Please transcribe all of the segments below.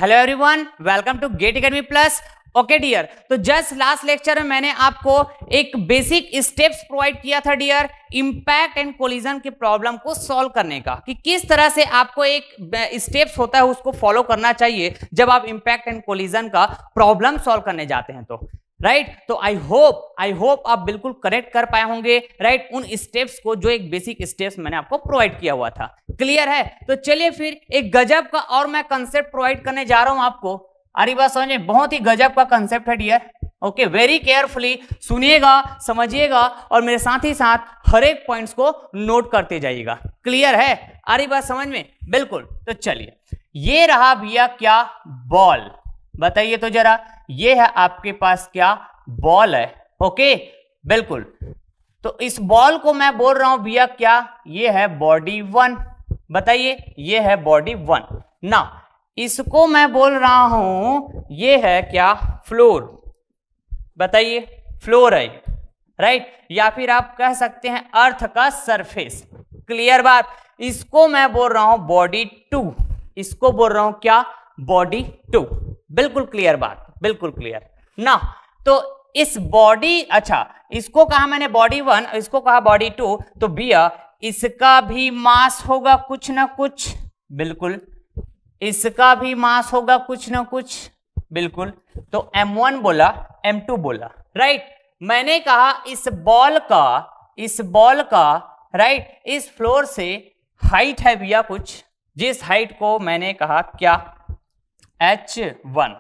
Hello everyone, welcome to GATE Academy Plus. Okay dear, तो just last lecture में मैंने आपको एक बेसिक स्टेप्स प्रोवाइड किया था डियर, इंपैक्ट एंड कोलिजन की प्रॉब्लम को सॉल्व करने का, कि किस तरह से आपको एक स्टेप्स होता है उसको फॉलो करना चाहिए जब आप इंपैक्ट एंड कोलिजन का प्रॉब्लम सॉल्व करने जाते हैं। तो राइट, तो आई होप आप बिल्कुल करेक्ट कर पाए होंगे राइट उन स्टेप्स को, जो एक बेसिक स्टेप्स मैंने आपको प्रोवाइड किया हुआ था। क्लियर है? तो चलिए फिर एक गजब का और मैं कंसेप्ट प्रोवाइड करने जा रहा हूं आपको। अरे बात समझे, बहुत ही गजब का कंसेप्ट है डियर। ओके, वेरी केयरफुली सुनिएगा, समझिएगा और मेरे साथ ही साथ हर एक पॉइंट्स को नोट करते जाइएगा। क्लियर है? अरे बात समझ में? बिल्कुल। तो चलिए, ये रहा भैया क्या? बॉल। बताइए तो जरा, ये है आपके पास क्या? बॉल है। ओके, बिल्कुल। तो इस बॉल को मैं बोल रहा हूं भैया क्या? ये है बॉडी 1। बताइए, ये है बॉडी 1 ना। इसको मैं बोल रहा हूं ये है क्या? फ्लोर। बताइए, फ्लोर है राइट, या फिर आप कह सकते हैं अर्थ का सरफेस। क्लियर बात? इसको मैं बोल रहा हूं बॉडी 2। इसको बोल रहा हूं क्या? बॉडी 2। बिल्कुल क्लियर बात, बिल्कुल क्लियर ना। तो इस बॉडी, अच्छा इसको कहा मैंने बॉडी 1, इसको कहा बॉडी 2, तो भैया इसका भी मास होगा कुछ ना कुछ। बिल्कुल, इसका भी मास होगा कुछ ना कुछ। बिल्कुल। तो m1 बोला, m2 बोला राइट। मैंने कहा इस बॉल का राइट, इस फ्लोर से हाइट है भैया कुछ, जिस हाइट को मैंने कहा क्या? h1।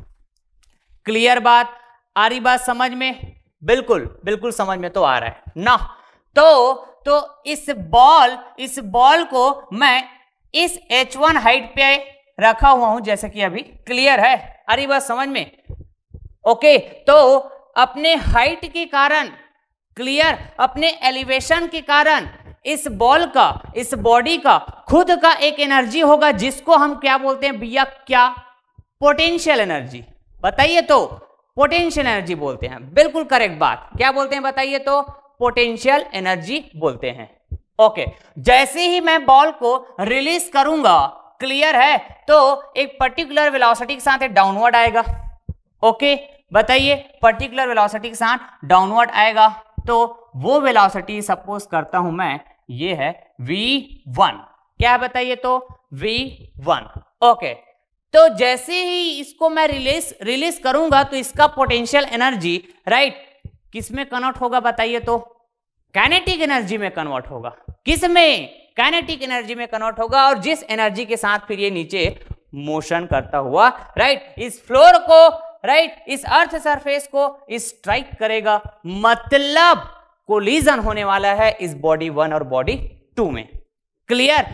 क्लियर बात? आ रही बात समझ में? बिल्कुल बिल्कुल समझ में तो आ रहा है ना। तो इस बॉल को मैं इस h1 हाइट पे रखा हुआ हूं, जैसे कि अभी। क्लियर है? अरे बात समझ में? ओके, तो अपने हाइट के कारण, क्लियर, अपने एलिवेशन के कारण इस बॉल का, इस बॉडी का खुद का एक एनर्जी होगा, जिसको हम क्या बोलते हैं भैया? क्या? Potential energy. बताइए तो, पोटेंशियल एनर्जी बोलते हैं। बिल्कुल करेक्ट बात। क्या बोलते हैं बताइए तो? पोटेंशियल एनर्जी बोलते हैं। ओके, जैसे ही मैं बॉल को रिलीज करूंगा, क्लियर है, तो एक पर्टिकुलर वेलोसिटी के साथ डाउनवर्ड आएगा। ओके, बताइए, पर्टिकुलर वेलोसिटी के साथ डाउनवर्ड आएगा, तो वो वेलोसिटी सपोज करता हूं मैं, ये है v1। क्या है बताइए तो? v1। ओके, तो जैसे ही इसको मैं रिलीज करूंगा, तो इसका पोटेंशियल एनर्जी राइट किस में कन्वर्ट होगा बताइए तो? काइनेटिक एनर्जी में कन्वर्ट होगा। किस में? काइनेटिक एनर्जी में कन्वर्ट होगा। और जिस एनर्जी के साथ फिर ये नीचे मोशन करता हुआ राइट इस फ्लोर को, राइट इस अर्थ सरफेस को स्ट्राइक करेगा। मतलब कोलिजन होने वाला है इस बॉडी 1 और बॉडी 2 में। क्लियर?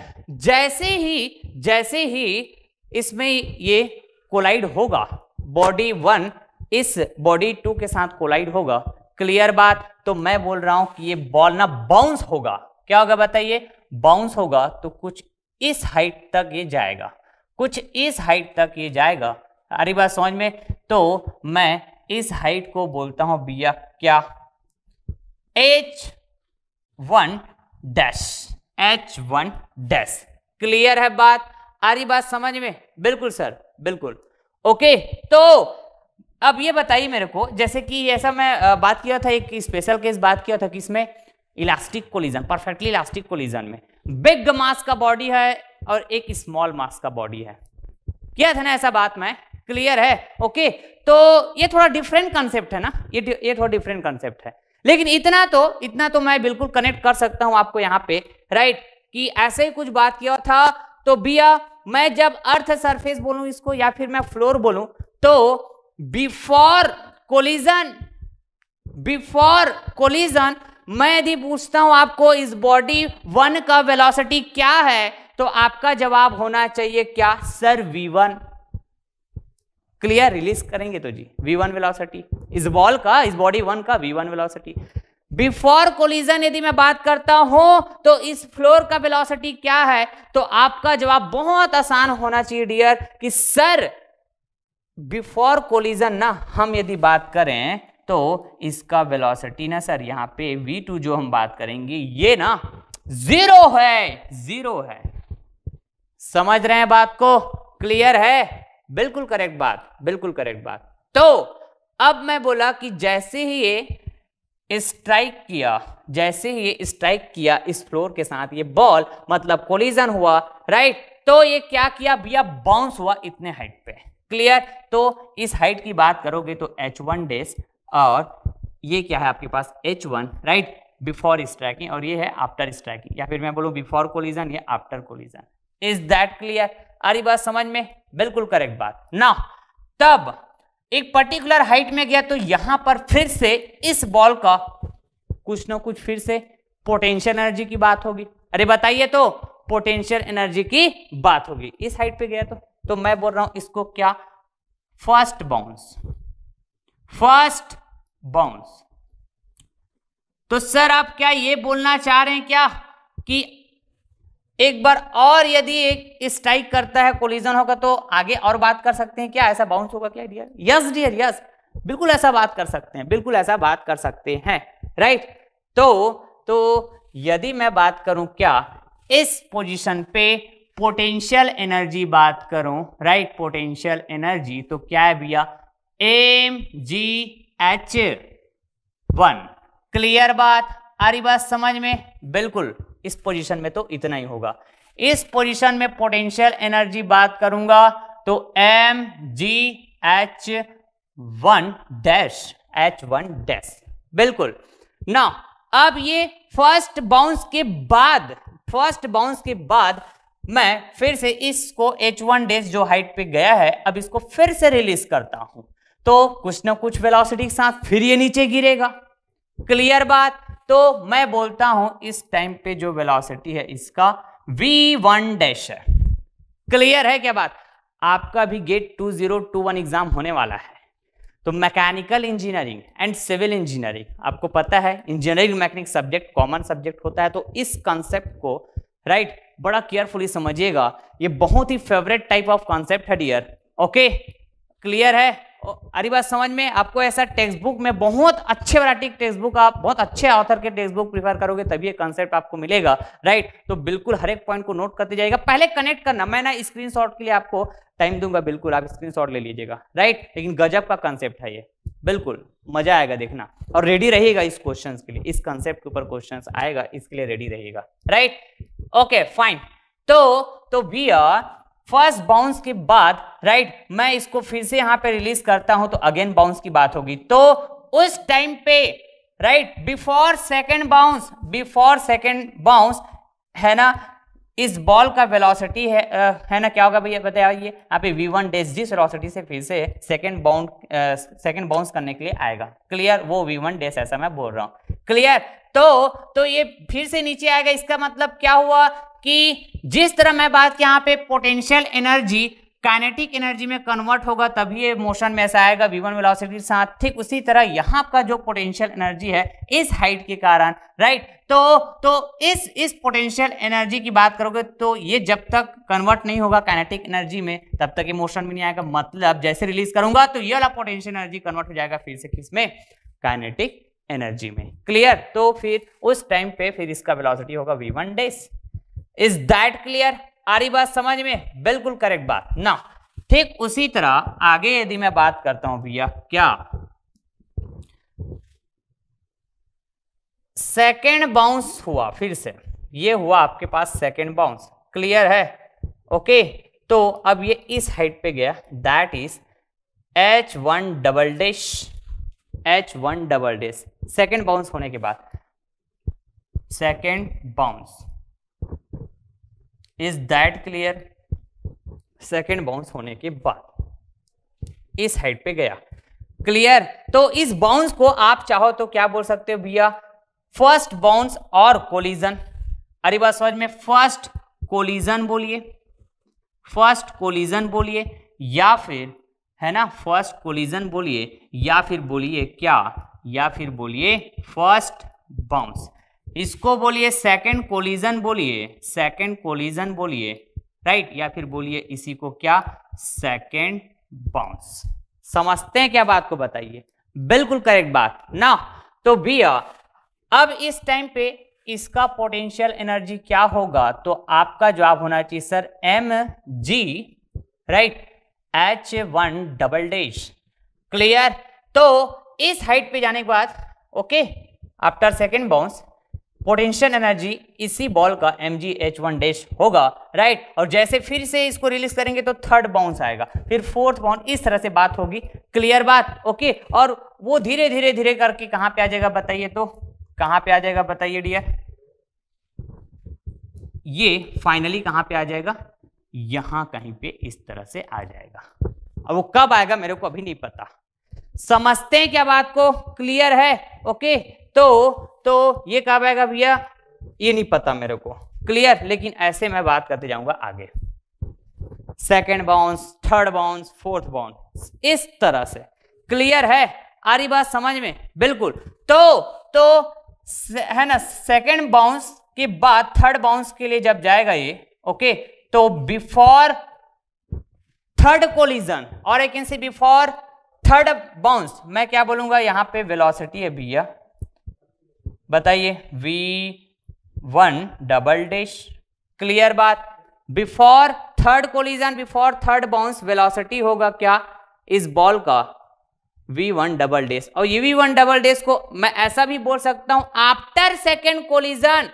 जैसे ही इसमें ये कोलाइड होगा, बॉडी 1 इस बॉडी 2 के साथ कोलाइड होगा। क्लियर बात? तो मैं बोल रहा हूं कि ये बॉल ना बाउंस होगा। क्या होगा बताइए? बाउंस होगा, तो कुछ इस हाइट तक ये जाएगा, कुछ इस हाइट तक ये जाएगा। अरे बात समझ में? तो मैं इस हाइट को बोलता हूं भैया क्या? h1 dash, h1 dash. Clear है बात? आ रही बात समझ में? बिल्कुल सर, बिल्कुल। ओके, तो अब ये बताइए मेरे को, जैसे कि ऐसा मैं बात किया था, एक स्पेशल केस बात किया था किसमें? Elastic collision, perfectly elastic collision में बिग मास का बॉडी है और एक स्मॉल मास का बॉडी है। किया था ना ऐसा बात मैं? क्लियर है? ओके, तो ये थोड़ा डिफरेंट कंसेप्ट है ना, ये थोड़ा डिफरेंट कंसेप्ट है, लेकिन इतना तो मैं बिल्कुल कनेक्ट कर सकता हूं आपको यहाँ पे राइट, कि ऐसे ही कुछ बात किया था। तो भैया मैं जब अर्थ सरफेस बोलूं इसको, या फिर मैं फ्लोर बोलूं, तो बिफोर कोलिजन मैं यदि पूछता हूं आपको इस बॉडी 1 का वेलोसिटी क्या है, तो आपका जवाब होना चाहिए क्या? Sir v1। क्लियर? रिलीज करेंगे तो जी v1 वेलोसिटी इस बॉल का, इस बॉडी 1 का v1 वेलोसिटी। बिफोर कोलिजन यदि मैं बात करता हूं, तो इस फ्लोर का वेलोसिटी क्या है, तो आपका जवाब बहुत आसान होना चाहिए डियर, कि सर बिफोर कोलिजन ना हम यदि बात करें, तो इसका वेलोसिटी ना सर यहाँ पे v2 जो हम बात करेंगे, ये ना 0 है। समझ रहे हैं बात को? क्लियर है? बिल्कुल करेक्ट बात, बिल्कुल करेक्ट बात। तो अब मैं बोला कि जैसे ही ये स्ट्राइक किया, जैसे ही ये स्ट्राइक किया इस फ्लोर के साथ, ये बॉल मतलब कोलिजन हुआ, राइट। तो ये क्या किया भैया, बाउंस हुआ इतने हाइट पे। क्लियर। तो इस हाइट की बात करोगे तो h1 डेज, और ये क्या है आपके पास h1, राइट, बिफोर स्ट्राइकिंग, और ये है आफ्टर स्ट्राइकिंग, या फिर मैं बोलूं बिफोर कोलिजन या after collision. Is that clear? आ रही बात समझ में? बिल्कुल करेक्ट बात ना। तब एक पर्टिकुलर हाइट में गया तो यहां पर फिर से इस बॉल का कुछ ना कुछ फिर से पोटेंशियल एनर्जी की बात होगी। अरे बताइए, तो पोटेंशियल एनर्जी की बात होगी इस हाइट पे गया तो मैं बोल रहा हूं इसको क्या, फर्स्ट बाउंस, फर्स्ट बाउंस। तो सर आप क्या ये बोलना चाह रहे हैं क्या कि एक बार और यदि एक स्ट्राइक करता है, कोलिजन होगा, तो आगे और बात कर सकते हैं क्या, ऐसा बाउंस होगा क्या डियर? यस डियर, यस, बिल्कुल ऐसा बात कर सकते हैं, बिल्कुल ऐसा बात कर सकते हैं, राइट। तो यदि मैं बात करूं क्या इस पोजीशन पे पोटेंशियल एनर्जी बात करूं, राइट, पोटेंशियल एनर्जी, तो क्या है भैया, mgh1। क्लियर बात? आ रही बात समझ में? बिल्कुल। इस पोजीशन में तो इतना ही होगा। इस पोजीशन में पोटेंशियल एनर्जी बात करूंगा तो mgh1 डैश, h1 डैश, बिल्कुल ना। अब ये फर्स्ट बाउंस के बाद मैं फिर से इसको h1 डैश जो हाइट पे गया है, अब इसको फिर से रिलीज करता हूं, तो कुछ ना कुछ वेलोसिटी के साथ फिर ये नीचे गिरेगा। क्लियर बात? तो मैं बोलता हूं इस टाइम पे जो वेलोसिटी है इसका v1 डैश है। क्लियर है क्या बात? आपका भी गेट 2021 एग्जाम होने वाला है, तो mechanical engineering and civil engineering, आपको पता है engineering mechanic subject common subject होता है, तो इस कॉन्सेप्ट को राइट बड़ा केयरफुली समझिएगा। ये बहुत ही फेवरेट टाइप ऑफ कॉन्सेप्ट है डियर। ओके, क्लियर है? अरे बात समझ में? आपको ऐसा टेक्स्ट बुक में बहुत अच्छे वैरायटी टेक्स्ट बुक, आप बहुत अच्छे ऑथर के टेक्स्ट बुक प्रिफर करोगे तभी ये कॉन्सेप्ट आपको मिलेगा, राइट। तो बिल्कुल हर एक पॉइंट को नोट करते जाइएगा, पहले कनेक्ट करना। मैं ना स्क्रीनशॉट के लिए आपको टाइम दूंगा, बिल्कुल आप स्क्रीनशॉट ले लीजिएगा, राइट। लेकिन गजब का कॉन्सेप्ट है ये, बिल्कुल मजा आएगा देखना, और रेडी रहिएगा इस क्वेश्चन के लिए, इस कॉन्सेप्ट के ऊपर क्वेश्चन आएगा, इसके लिए रेडी रहिएगा, राइट। Okay fine. तो भैया फर्स्ट बाउंस के बाद राइट मैं इसको फिर से यहां पे रिलीज करता हूं तो अगेन बाउंस की बात होगी। तो उस टाइम पे राइट बिफोर सेकंड बाउंस है ना, इस बॉल का वेलोसिटी है ना, क्या होगा भैया बताइए? यहाँ पे v1 डैश जिस वेलोसिटी से फिर से सेकंड बाउंस करने के लिए आएगा, क्लियर, वो v1 डैश ऐसा मैं बोल रहा हूं, क्लियर। तो ये फिर से नीचे आएगा, इसका मतलब क्या हुआ कि जिस तरह मैं बात की यहाँ पे पोटेंशियल एनर्जी काइनेटिक एनर्जी में कन्वर्ट होगा तभी ये मोशन में ऐसा आएगा v1 वेलोसिटी के साथ, ठीक उसी तरह यहाँ का जो पोटेंशियल एनर्जी है इस हाइट के कारण, राइट। तो इस पोटेंशियल एनर्जी की बात करोगे तो ये जब तक कन्वर्ट नहीं होगा काइनेटिक एनर्जी में तब तक ये मोशन में नहीं आएगा, मतलब जैसे रिलीज करूंगा तो ये वाला पोटेंशियल एनर्जी कन्वर्ट हो जाएगा फिर से किसमें, काइनेटिक एनर्जी में, क्लियर। तो फिर उस टाइम पे फिर इसका वेलोसिटी होगा v1 dash. Is that clear? आ रही बात समझ में? बिल्कुल करेक्ट बात ना। ठीक उसी तरह आगे यदि मैं बात करता हूं भैया, क्या सेकेंड बाउंस हुआ, फिर से ये हुआ आपके पास सेकेंड बाउंस, क्लियर है? ओके, तो अब ये इस हाइट पे गया, that is h1 double dash, h1 double dash second bounce होने के बाद, second bounce, is that clear? Second bounce होने के बाद इस हाइट पे गया, क्लियर। तो इस बाउंस को आप चाहो तो क्या बोल सकते हो भैया, फर्स्ट बाउंस और कोलिजन। अरे बात समझ में? फर्स्ट कोलिजन बोलिए, फर्स्ट कोलिजन बोलिए, या फिर है ना फर्स्ट कोलिजन बोलिए, या फिर बोलिए क्या, या फिर बोलिए फर्स्ट बाउंस, इसको बोलिए सेकंड कोलिजन बोलिए, सेकंड कोलिजन बोलिए, राइट, या फिर बोलिए इसी को क्या, सेकंड बाउंस। समझते हैं क्या बात को? बताइए। बिल्कुल करेक्ट बात ना। तो भैया अब इस टाइम पे इसका पोटेंशियल एनर्जी क्या होगा, तो आपका जवाब होना चाहिए sir mg, right, H1 double dash. Clear? तो इस हाइट पे जाने के बाद okay, after second bounce potential energy इसी बॉल का mgh1 डैश होगा, राइट। और जैसे फिर से इसको रिलीज करेंगे तो थर्ड बाउंस आएगा, फिर फोर्थ बाउंस, इस तरह से बात होगी। क्लियर बात? ओके। और वो धीरे धीरे धीरे करके कहां पे आ जाएगा बताइए, तो कहां पे आ जाएगा बताइए डियर? ये फाइनली कहां पे आ जाएगा? यहां कहीं पे इस तरह से आ जाएगा। अब वो कब आएगा मेरे को अभी नहीं पता। समझते हैं क्या बात को? क्लियर है? ओके। तो ये कब आएगा भैया? ये नहीं पता मेरे को। क्लियर? लेकिन ऐसे मैं बात करते जाऊंगा आगे। Second bounce, third bounce, fourth bounce, इस तरह से। क्लियर है? आ रही बात समझ में? बिल्कुल। तो है ना, सेकेंड बाउंस के बाद थर्ड बाउंस के लिए जब जाएगा ये, ओके, तो बिफोर थर्ड कोलिजन, और I can say before third bounce, मैं क्या बोलूंगा? यहां पे वेलोसिटी है भैया, बताइए, v1 डबल डैश। क्लियर बात? Before third collision, before third bounce velocity होगा क्या इस बॉल का? v1 double dash. और ये v1 डबल डैश को मैं ऐसा भी बोल सकता हूं आफ्टर सेकेंड कोलिजन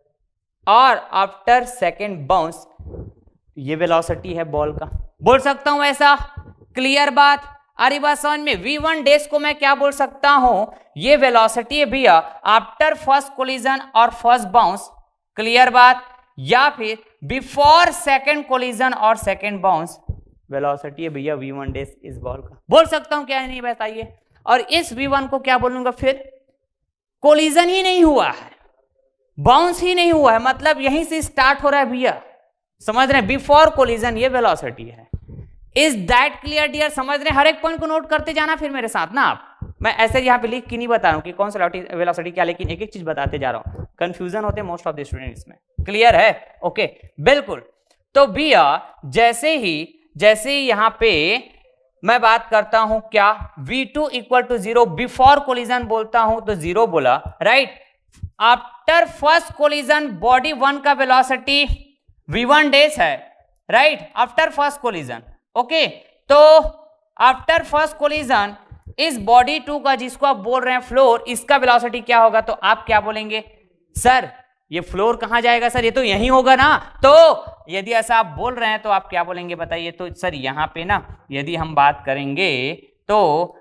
और आफ्टर सेकेंड बाउंस, ये वेलोसिटी है बॉल का, बोल सकता हूं ऐसा। क्लियर बात? अरे बात समझ में? v1 डैश को मैं क्या बोल सकता हूं? ये वेलोसिटी है भैया आफ्टर फर्स्ट कोलिजन और फर्स्ट बाउंस। क्लियर बात? या फिर बिफोर सेकंड कोलिजन और सेकंड बाउंस, वेलोसिटी है भैया v1 डैश इस बॉल का, बोल सकता हूं क्या है? नहीं बताइए। और इस v1 को क्या बोलूंगा फिर? कोलिजन ही नहीं हुआ है, बाउंस ही नहीं हुआ है, मतलब यहीं से स्टार्ट हो रहा है भैया, समझ रहे हैं? बिफोर कोलिजन ये वेलोसिटी है। Is that clear dear? समझ रहे हैं? हर एक पॉइंट को नोट करते जाना फिर मेरे साथ ना आप। मैं ऐसे यहाँ पे लिख के नहीं बता रहा हूँ कि कौन सा वेलोसिटी क्या, लेकिन एक एक चीज बताते जा रहा हूँ। कंफ्यूजन होते हैं मोस्ट ऑफ द स्टूडेंट इसमें। क्लियर है? ओके, बिल्कुल। तो भैया जैसे ही यहाँ पे मैं बात करता हूं क्या, v2 equal to 0, before collision बोलता हूं तो 0 बोला, right. After first collision body 1 का वेलोसिटी v1 डैश है, right, after first collision. Okay, तो आफ्टर फर्स्ट कोलिजन इस बॉडी 2 का, जिसको आप बोल रहे हैं फ्लोर, इसका वेलोसिटी क्या होगा? तो आप क्या बोलेंगे? सर ये फ्लोर कहां जाएगा सर? ये तो यहीं होगा ना। तो यदि ऐसा आप बोल रहे हैं तो आप क्या बोलेंगे बताइए? तो सर यहां पे ना यदि हम बात करेंगे तो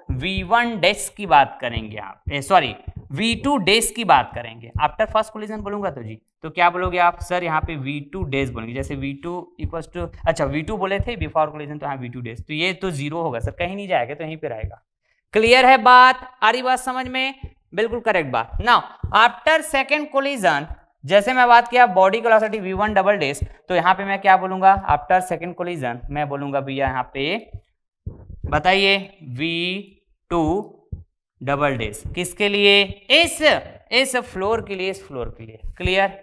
v1 डैश की बात करेंगे आप, सॉरी v2 डैश की बात करेंगे। आफ्टर फर्स्ट कोलिजन बोलूंगा तो जी, तो क्या बोलोगे आप? सर यहाँ पे v2 डैश बोलेंगे। जैसे v2 इक्वल टू, अच्छा v2 बोले थे बिफोर कोलिजन, तो हाँ v2 डैश, तो ये तो 0 होगा सर, कहीं नहीं जाएगा, तो यहीं पे रहेगा। क्लियर है बात? आ रही बात समझ में? बिल्कुल करेक्ट बात। नाउ आफ्टर सेकेंड कोलिजन, जैसे मैं बात किया बॉडी की वेलोसिटी v1 डबल डैश, तो यहाँ पे मैं क्या बोलूंगा? आफ्टर सेकेंड कोलिजन मैं बोलूंगा भैया यहाँ पे, बताइए, v2 डबल डैश। किसके लिए? इस फ्लोर के लिए, इस फ्लोर के लिए। क्लियर?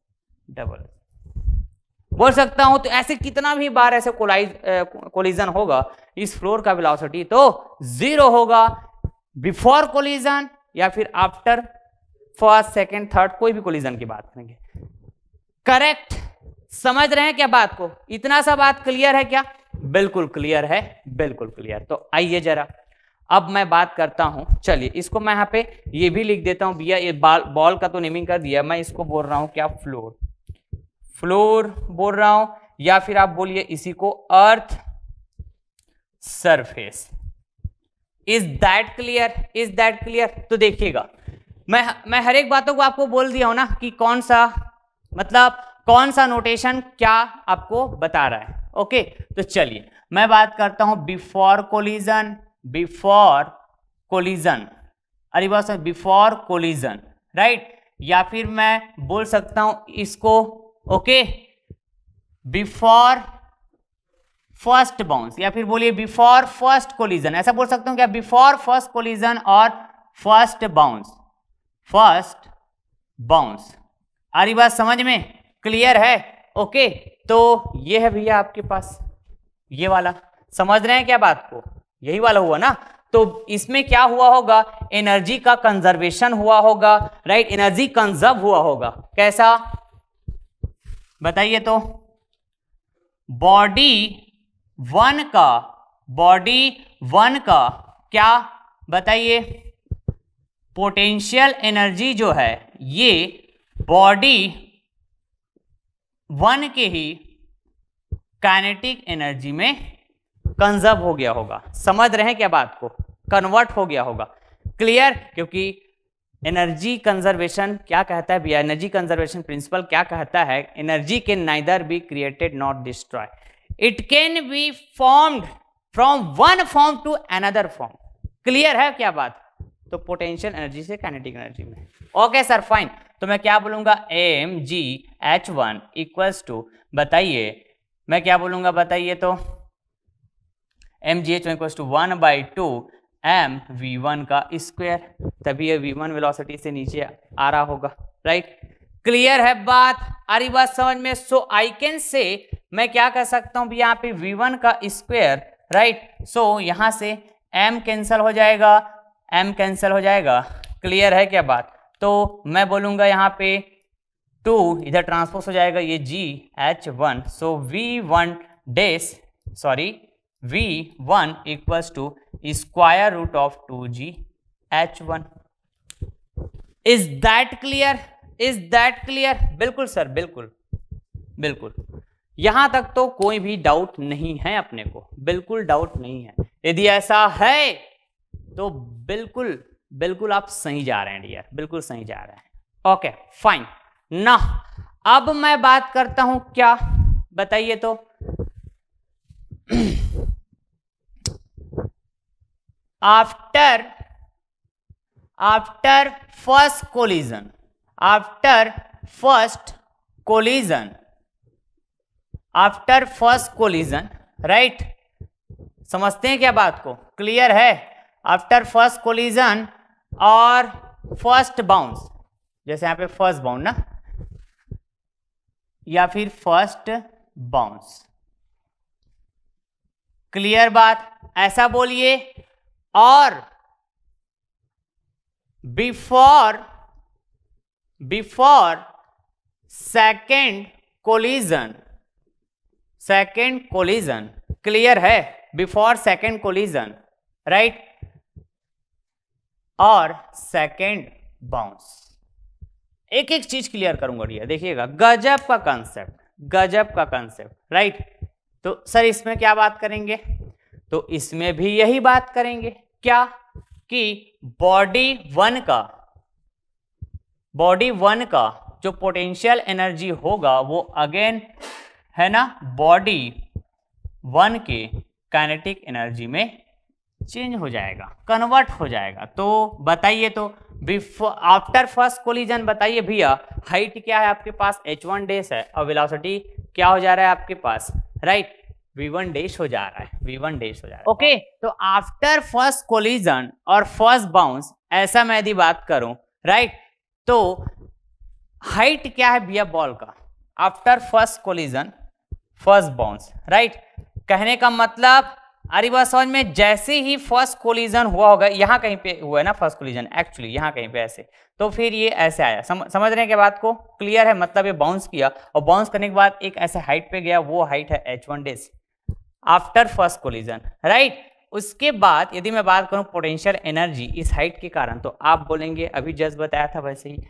डबल बोल सकता हूं। तो ऐसे कितना भी बार ऐसे कोलिजन होगा, इस फ्लोर का वेलोसिटी तो 0 होगा, बिफोर कोलिजन या फिर आफ्टर फर्स्ट सेकंड थर्ड, कोई भी कोलिजन की बात करेंगे। करेक्ट? समझ रहे हैं क्या बात को? इतना सा बात क्लियर है क्या? बिल्कुल क्लियर है, बिल्कुल क्लियर। तो आइए जरा अब मैं बात करता हूं, चलिए इसको मैं यहाँ पे ये भी लिख देता हूं भैया, ये बॉल का तो नेमिंग कर दिया, मैं इसको बोल रहा हूं क्या? फ्लोर, फ्लोर बोल रहा हूं, या फिर आप बोलिए इसी को earth surface. Is that clear? Is that clear? तो देखिएगा, मैं हर एक बातों को आपको बोल दिया हूं ना कि कौन सा, मतलब कौन सा नोटेशन क्या आपको बता रहा है। ओके, तो चलिए मैं बात करता हूं बिफोर कोलिजन, बिफोर कोलिजन, अरे बस बिफोर कोलिजन, राइट, या फिर मैं बोल सकता हूं इसको, ओके, बिफोर फर्स्ट बाउंस, या फिर बोलिए बिफोर फर्स्ट कोलिजन, ऐसा बोल सकता हूं क्या? बिफोर फर्स्ट कोलिजन और फर्स्ट बाउंस, फर्स्ट बाउंस। आ रही बात समझ में? क्लियर है? ओके, तो ये है भैया आपके पास ये वाला, समझ रहे हैं क्या बात को? यही वाला हुआ ना। तो इसमें क्या हुआ होगा? एनर्जी का कंजर्वेशन हुआ होगा, राइट, एनर्जी कंजर्व हुआ होगा। कैसा बताइए? तो बॉडी 1 का बॉडी 1 का क्या बताइए, पोटेंशियल एनर्जी जो है ये बॉडी 1 के ही काइनेटिक एनर्जी में कंजर्व हो गया होगा। समझ रहे हैं क्या बात को, कन्वर्ट हो गया होगा। क्लियर, क्योंकि एनर्जी कंजर्वेशन क्या कहता है भैया, एनर्जी कंजर्वेशन प्रिंसिपल क्या कहता है, energy can neither be created not destroy, it can be formed from one form to another form. Clear है क्या बात, तो पोटेंशियल एनर्जी से काइनेटिक एनर्जी में। ओके सर फाइन, तो मैं क्या बोलूंगा, mgh1 इक्वल्स टू, बताइए मैं क्या बोलूंगा बताइए, तो mgh1 इक्वल्स टू 1/2 mv1 का स्क्वायर, तभी ये v1 वेलोसिटी से नीचे आ रहा होगा, राइट। क्लियर है बात, आ रही बात समझ में। सो आई कैन से, मैं क्या कह सकता हूं यहाँ पे v1 का स्क्वायर, राइट। सो यहां से m कैंसिल हो जाएगा, m कैंसिल हो जाएगा। क्लियर है क्या बात, तो मैं बोलूंगा यहाँ पे 2 इधर ट्रांसपोज हो जाएगा, ये gh1, so v1 dash sorry v1 equals to square root of 2gh1। Is that clear, is that clear? बिल्कुल सर, बिल्कुल बिल्कुल, यहां तक तो कोई भी डाउट नहीं है अपने को, बिल्कुल डाउट नहीं है। यदि ऐसा है तो बिल्कुल बिल्कुल आप सही जा रहे हैं डियर, बिल्कुल सही जा रहे हैं। ओके फाइन ना, अब मैं बात करता हूं क्या बताइए, तो after first collision, after first collision, right, समझते हैं क्या बात को, क्लियर है। आफ्टर फर्स्ट कोलिजन और फर्स्ट बाउंस, जैसे यहां पे फर्स्ट बाउंड ना, या फिर फर्स्ट बाउंस, क्लियर बात, ऐसा बोलिए। और बिफोर सेकेंड कोलिजन, क्लियर है, बिफोर सेकेंड कोलिजन, राइट, और सेकेंड बाउंस। एक एक चीज क्लियर करूंगा डियर, देखिएगा, गजब का कंसेप्ट, राइट। तो सर इसमें क्या बात करेंगे, तो इसमें भी यही बात करेंगे, क्या कि बॉडी वन का जो पोटेंशियल एनर्जी होगा वो अगेन है ना बॉडी 1 के काइनेटिक एनर्जी में चेंज हो जाएगा, कन्वर्ट हो जाएगा। तो बताइए, तो आफ्टर फर्स्ट कोलिजन बताइए भैया, हाइट क्या है आपके पास, h1 डैश है, और वेलोसिटी क्या हो जा रहा है आपके पास, राइट, v1 डैश हो जा रहा है, v1 डैश हो जा रहा है। ओके, तो आफ्टर फर्स्ट कोलिजन और फर्स्ट बाउंस, ऐसा मैं यदि बात करूं, राइट, तो हाइट क्या है भैया बॉल का, after first collision first bounce, right. कहने का मतलब, अरे बात समझ में, जैसे ही फर्स्ट कोलिजन हुआ होगा, यहां कहीं पे हुआ है ना फर्स्ट कोलिजन, एक्चुअली यहां कहीं पे ऐसे, तो फिर ये ऐसे आया, समझ रहे हैं क्या बात को, क्लियर है, मतलब ये बाउंस किया, और बाउंस करने के बाद एक ऐसे हाइट पे गया, वो हाइट है h1 dash after first collision, right. उसके बाद यदि मैं बात करूं पोटेंशियल एनर्जी इस हाइट के कारण, तो आप बोलेंगे, अभी जस्ट बताया था वैसे ही,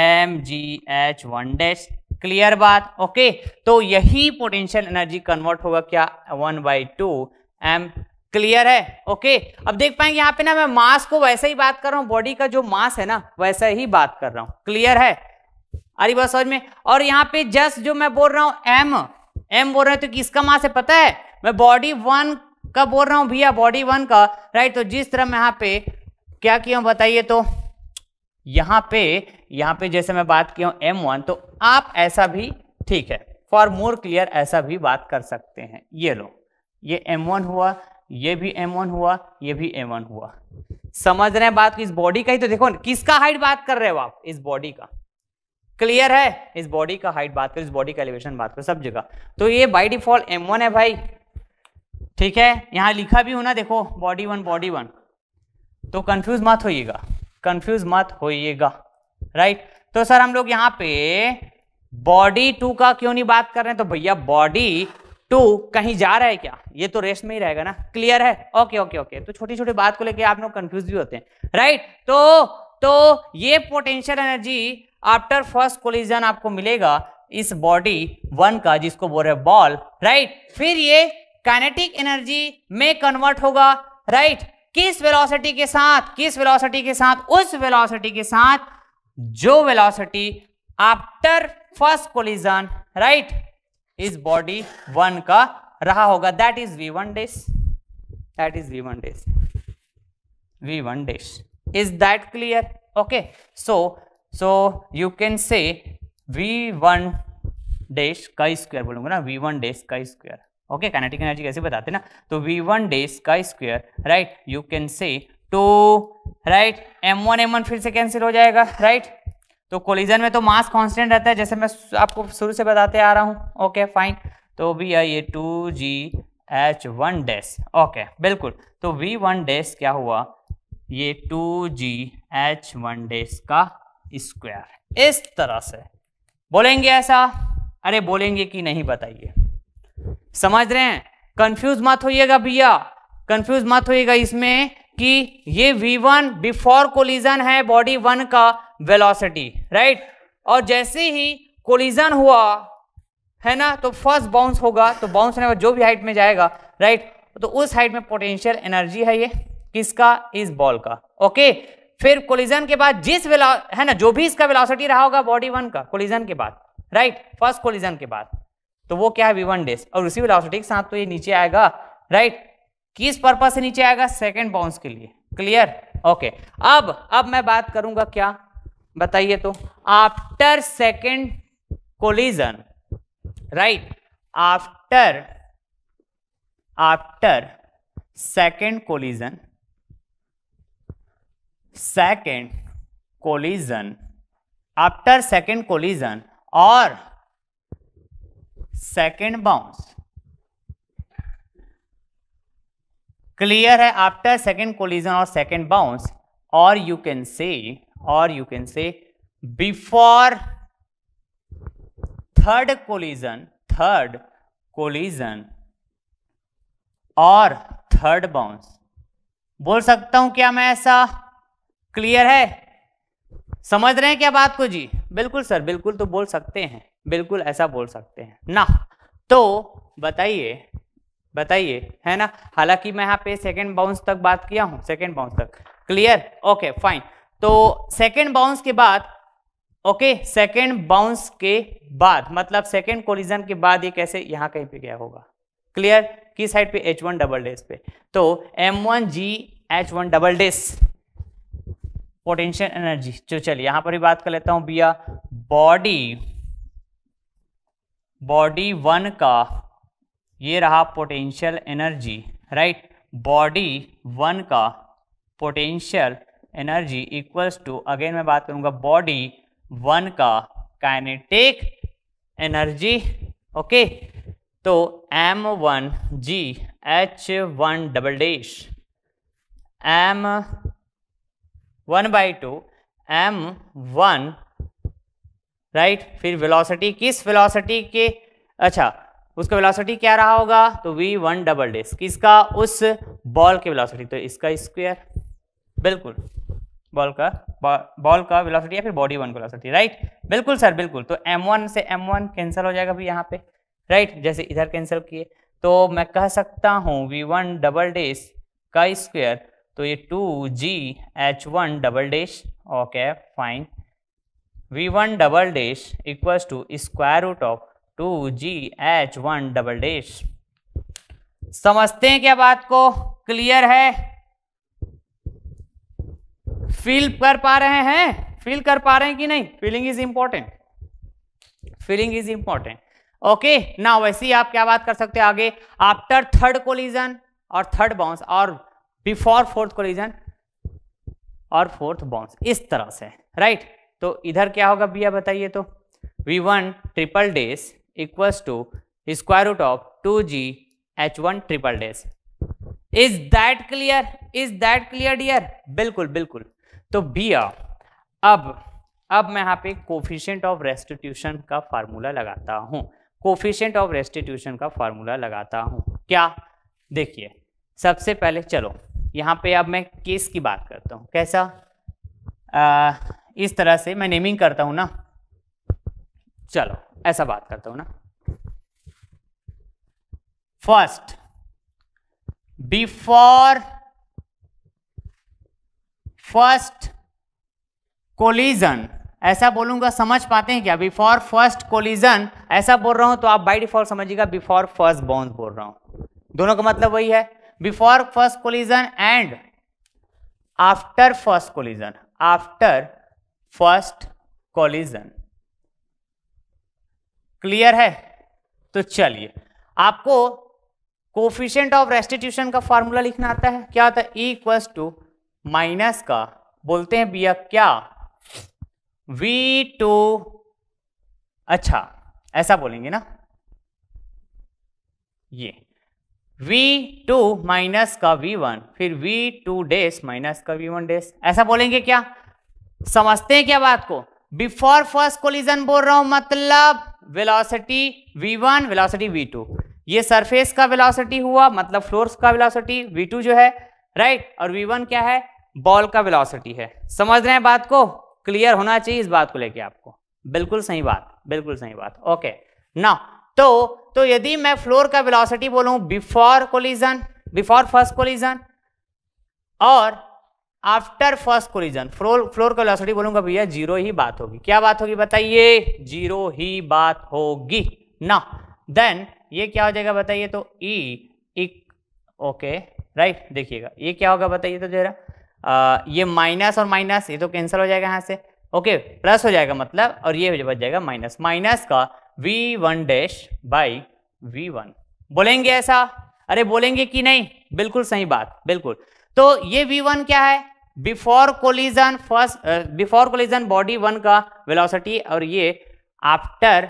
mgh1 डैश, क्लियर बात। ओके, तो यही पोटेंशियल एनर्जी कन्वर्ट होगा क्या, 1/2 m, क्लियर है। ओके, अब देख पाएंगे यहाँ पे ना, मैं मास को वैसे ही बात कर रहा हूँ, बॉडी का जो मास है ना वैसा ही बात कर रहा हूँ, क्लियर है, अरे बात समझ में। और यहाँ पे जस्ट जो मैं बोल रहा हूँ m बोल रहे हैं, तो किसका मास है पता है, मैं बॉडी 1 का बोल रहा हूँ भैया, बॉडी 1 का, राइट। तो जिस तरह मैं यहाँ पे क्या किया हूँ बताइए, तो यहाँ पे जैसे मैं बात किया हूँ m1, तो आप ऐसा भी, ठीक है, फॉर मोर क्लियर ऐसा भी बात कर सकते हैं। ये लो, ये m1 हुआ, ये भी m1 हुआ, ये भी m1 हुआ, समझ रहे हैं बात की, इस बॉडी का ही तो देखो, किसका हाइट बात कर रहे हो आप, इस बॉडी का, क्लियर है, इस बॉडी का हाइट बात करो, इस बॉडी का एलिवेशन बात करो, सब जगह। तो ये बाय डिफॉल्ट m1 है भाई, ठीक है, यहां लिखा भी होना, देखो बॉडी वन, तो कंफ्यूज मत होइएगा, राइट। तो सर हम लोग यहाँ पे बॉडी 2 का क्यों नहीं बात कर रहे हैं, तो भैया बॉडी टू कहीं जा रहा है क्या, ये तो रेस्ट में ही रहेगा ना, क्लियर है। ओके ओके ओके, तो छोटी छोटी बात को लेके आप लोग कंफ्यूज भी होते हैं, राइट। तो ये potential energy after first collision आपको मिलेगा इस बॉडी वन का, जिसको बोल रहे हैं बॉल, राइट। फिर ये काइनेटिक एनर्जी में कन्वर्ट होगा, राइट। किस वेलोसिटी के साथ, किस वेलोसिटी के साथ, उस वेलोसिटी के साथ जो velocity after first collision, right, इस बॉडी वन का रहा होगा, that is v1 dash, that is v1 dash, v1 dash. Is that clear? Okay, so you can say v1 dash का स्क्वायर बोलूंगा ना, v1 डैश का स्क्वायर। ओके, काइनेटिक एनर्जी कैसे बताते ना, तो v1 डैश का square, right, you can say two, right, m1 फिर से कैंसिल हो जाएगा, राइट। तो कोलिजन में तो मास कांस्टेंट रहता है, जैसे मैं आपको शुरू से बताते आ रहा हूं। ओके फाइन, तो भी ये 2gh1 डैश, ओके बिल्कुल। तो v1 डैश क्या हुआ, ये 2gh1 डैश का स्क्वायर। इस तरह से बोलेंगे ऐसा, अरे बोलेंगे कि नहीं बताइए, समझ रहे हैं? कंफ्यूज मत होइएगा भैया, कंफ्यूज मत होइएगा इसमें कि ये v1 बिफोर कोलिजन है बॉडी वन का वेलोसिटी, राइट। और जैसे ही कोलिजन हुआ है ना, तो फर्स्ट बाउंस होगा, तो बाउंस होने के बाद जो भी हाइट में जाएगा, राइट, तो उस हाइट में पोटेंशियल एनर्जी है ये किसका, इस बॉल का। ओके, फिर कोलिजन के बाद जिस है ना, जो भी इसका वेलोसिटी रहा होगा बॉडी वन का कोलिजन के बाद, राइट, फर्स्ट कोलिजन के बाद, तो वो क्या है v1 डैश, और उसी वेलोसिटी के साथ तो ये नीचे आएगा, राइट। किस पर्पस से नीचे आएगा, सेकंड बाउंस के लिए, क्लियर? ओके, अब मैं बात करूंगा क्या बताइए, तो after second collision, right, after second collision, after second collision और सेकंड बाउंस, क्लियर है? आफ्टर सेकंड कोलिजन और सेकंड बाउंस, और you can say before third collision और थर्ड बाउंस, बोल सकता हूं क्या मैं ऐसा? क्लियर है? समझ रहे हैं क्या बात को जी? बिल्कुल सर, बिल्कुल, तो बोल सकते हैं, बिल्कुल ऐसा बोल सकते हैं ना। तो बताइए है ना, हालांकि मैं यहाँ पे सेकंड बाउंस तक बात किया हूं, सेकंड बाउंस तक, क्लियर? Okay fine. तो सेकंड बाउंस के बाद, ओके, सेकंड बाउंस के बाद मतलब सेकंड कोलिजन के बाद ये कैसे यहाँ कहीं पे गया होगा, क्लियर? किस साइड पे, h1 डबल डैश पे। तो m1g(h1 double dash potential energy, जो चलिए यहां पर भी बात कर लेता हूं भैया, बॉडी वन का ये रहा potential energy, right. Body one का potential energy equals to, again मैं बात करूंगा बॉडी वन का काइनेटिक एनर्जी, ओके। तो m1g(h1 double dash, m1/2 m1, right. फिर वेलोसिटी, किस वेलोसिटी के, अच्छा उसका वेलोसिटी क्या रहा होगा, तो v1 डबल डैश, किसका, उस बॉल के वेलोसिटी, तो इसका स्क्वायर, बिल्कुल, बॉल का वेलोसिटी या फिर बॉडी वन का वेलोसिटी, राइट। बिल्कुल सर, बिल्कुल। तो m1 से m1 कैंसिल हो जाएगा भी यहाँ पे, राइट, जैसे इधर कैंसिल किए, तो मैं कह सकता हूँ v1 डबल डैश का स्क्वायर, तो ये 2g(h1 double dash, okay fine, v1 double dash equals to square root of 2g(h1 double dash. समझते हैं क्या बात को? क्लियर है? फील कर पा रहे हैं? फील कर पा रहे हैं कि नहीं? Feeling is important, feeling is important. Okay ना, वैसे ही आप क्या बात कर सकते हैं आगे, आफ्टर थर्ड कोलिजन और थर्ड बाउंस, और बिफोर फोर्थ कोलिजन और फोर्थ बाउंस, इस तरह से, राइट। तो इधर क्या होगा भैया बताइए, तो v1 triple dash equals to square root of 2g(h1 triple dash. Is that clear? Is that clear dear? बिल्कुल बिल्कुल। तो भैया अब मैं यहाँ पे कोफिशिएंट ऑफ रेस्टिट्यूशन का फार्मूला लगाता हूँ। कोफिशिएंट ऑफ रेस्टिट्यूशन का फॉर्मूला लगाता हूं। क्या, देखिए सबसे पहले चलो यहाँ पे अब मैं केस की बात करता हूँ। कैसा, इस तरह से मैं नेमिंग करता हूं ना, चलो ऐसा बात करता हूं ना। फर्स्ट, बिफोर फर्स्ट कोलिजन, ऐसा बोलूंगा, समझ पाते हैं क्या? बिफोर फर्स्ट कोलिजन ऐसा बोल रहा हूं तो आप बाय डिफॉल्ट समझिएगा बिफोर फर्स्ट बाउंस बोल रहा हूं। दोनों का मतलब वही है, before first collision and after first collision. After first collision, clear है? तो चलिए, आपको कोफिशिएंट ऑफ रेस्टिट्यूशन का फॉर्मूला लिखना आता है। क्या होता है? E इक्वल्स टू माइनस का बोलते हैं भैया क्या, V2, अच्छा ऐसा बोलेंगे ना, ये V2 माइनस का V1, फिर V2 डैश माइनस का V1 डैश, ऐसा बोलेंगे क्या? समझते हैं क्या बात को? बिफोर फर्स्ट कोलिजन बोल रहा हूं मतलब वेलोसिटी V1, वेलोसिटी V2, ये सरफेस का वेलोसिटी हुआ, मतलब फ्लोर का वेलोसिटी V2 जो है, राइट, और V1 क्या है? बॉल का वेलोसिटी है। समझ रहे हैं बात को? क्लियर होना चाहिए इस बात को लेके आपको। बिल्कुल सही बात, बिल्कुल सही बात। ओके ना, तो यदि मैं फ्लोर का वेलोसिटी बोलूं before collision, before first collision, और आफ्टर फर्स्ट कोलिजन फ्लोर का वेलोसिटी बोलूंगा भैया, जीरो ही बात होगी। क्या बात होगी बताइए? जीरो ही बात होगी ना। देन ये क्या हो जाएगा बताइए? तो ओके राइट, देखिएगा ये क्या होगा बताइए तो जरा, ये माइनस और माइनस ये तो कैंसिल हो जाएगा यहाँ से, ओके, प्लस हो जाएगा मतलब, और ये बच जाएगा माइनस, माइनस का V1 डैश बाई V1 बोलेंगे ऐसा? अरे बोलेंगे कि नहीं? बिल्कुल सही बात, बिल्कुल। तो ये V1 क्या है? Before collision first, before collision body 1 का वेलोसिटी, और ये आफ्टर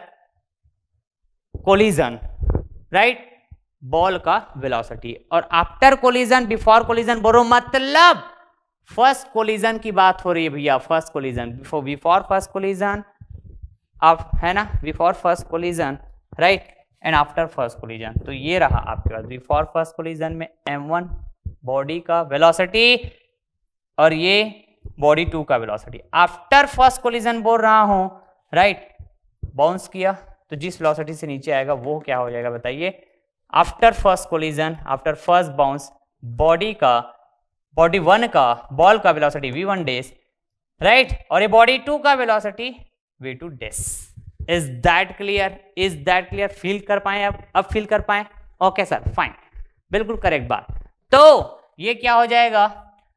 कोलिजन, राइट, बॉल का वेलोसिटी। और आफ्टर कोलिजन, बिफोर कोलिजन बोलो मतलब फर्स्ट कोलिजन की बात हो रही है भैया, first collision, before first collision, अब है ना, before first collision, right, and after first collision. तो ये रहा आपके पास बिफोर फर्स्ट कोलिजन में m1 बॉडी का वेलोसिटी, और ये बॉडी 2 का वेलोसिटी। आफ्टर फर्स्ट कोलिजन बोल रहा हूं, राइट, बाउंस किया तो जिस वेलोसिटी से नीचे आएगा वो क्या हो जाएगा बताइए? After first collision, after first bounce, body 1 का बॉल का वेलोसिटी V1 डैश, राइट, और ये बॉडी 2 का velocity V2 dash. Is that clear? Is that clear? Feel कर पाए अब फील कर पाए? ओके सर, फाइन, बिल्कुल करेक्ट बात। तो ये क्या हो जाएगा?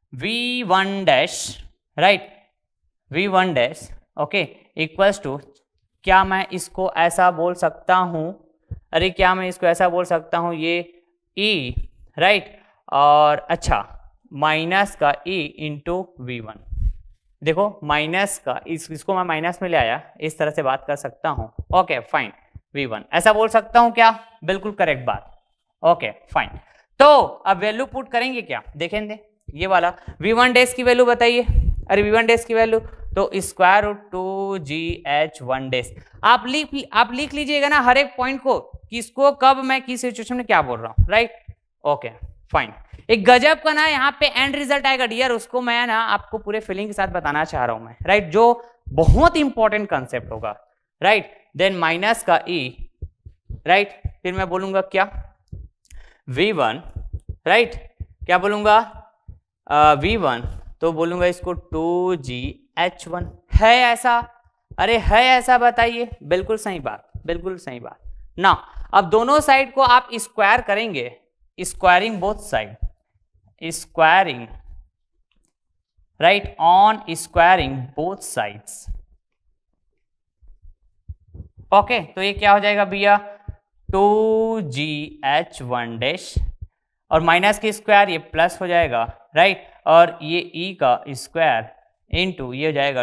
V1 dash, right, V1 dash, okay, equals to, क्या मैं इसको ऐसा बोल सकता हूं? अरे क्या मैं इसको ऐसा बोल सकता हूं? ये E, राइट, और अच्छा माइनस का E इंटू V1। देखो माइनस का, इसको मैं माइनस में ले आया, इस तरह से बात कर सकता हूं। ओके फाइन, V1 ऐसा बोल सकता हूं क्या? बिल्कुल करेक्ट बात। ओके फाइन, तो अब वैल्यू पुट करेंगे क्या? देखेंगे ये वाला V1 डैश की वैल्यू बताइए। अरे V1 डैश की वैल्यू तो स्क्वायर रूट 2GH1 डैश। आप लिख लीजिएगा ना हर एक पॉइंट को, किसको कब मैं किस सिचुएशन में क्या बोल रहा हूँ, राइट। ओके फाइन, एक गजब का ना यहाँ पे एंड रिजल्ट आएगा डियर, उसको मैं ना आपको पूरे फीलिंग के साथ बताना चाह रहा हूं मैं, राइट, जो बहुत इंपॉर्टेंट कंसेप्ट होगा, राइट। देन माइनस का E, राइट, फिर मैं बोलूंगा क्या? V1, राइट, क्या बोलूंगा? V1 तो बोलूंगा इसको 2GH1। है ऐसा? अरे है ऐसा बताइए? बिल्कुल सही बात, बिल्कुल सही बात ना। अब दोनों साइड को आप स्क्वायर करेंगे, squaring both side, squaring, right, on squaring both sides. Okay, तो ये क्या हो जाएगा भैया? 2GH1 डैश, और माइनस के स्क्वायर ये प्लस हो जाएगा, राइट, और ये E का स्क्वायर इनटू ये हो जाएगा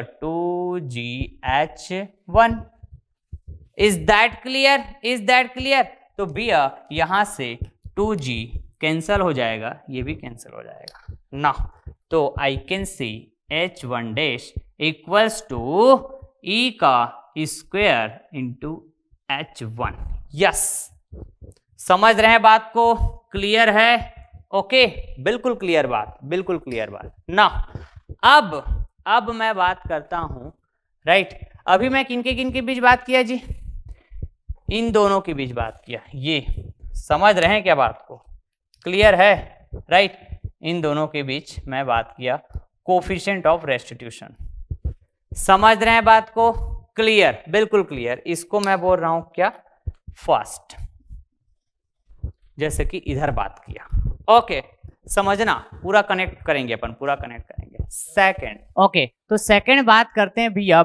2GH1। Is that clear? Is that clear? तो भैया यहां से 2G कैंसल हो जाएगा, ये भी कैंसिल हो जाएगा ना। तो I can see H1 dash equals to E का स्क्वायर इंटू H1। यस, समझ रहे हैं बात को? क्लियर है? ओके, बिल्कुल क्लियर बात, बिल्कुल क्लियर बात ना। अब मैं बात करता हूं, राइट। अभी मैं किनके बीच बात किया जी? इन दोनों के बीच बात किया। ये समझ रहे हैं क्या बात को? क्लियर है, राइट। इन दोनों के बीच मैं बात किया कोफिशिएंट ऑफ रेस्टिट्यूशन। समझ रहे हैं बात को? क्लियर, बिल्कुल क्लियर। इसको मैं बोल रहा हूं क्या? फर्स्ट, जैसे कि इधर बात किया। ओके, समझना, पूरा कनेक्ट करेंगे अपन, पूरा कनेक्ट करेंगे। सेकंड, ओके, तो सेकंड बात करते हैं भैया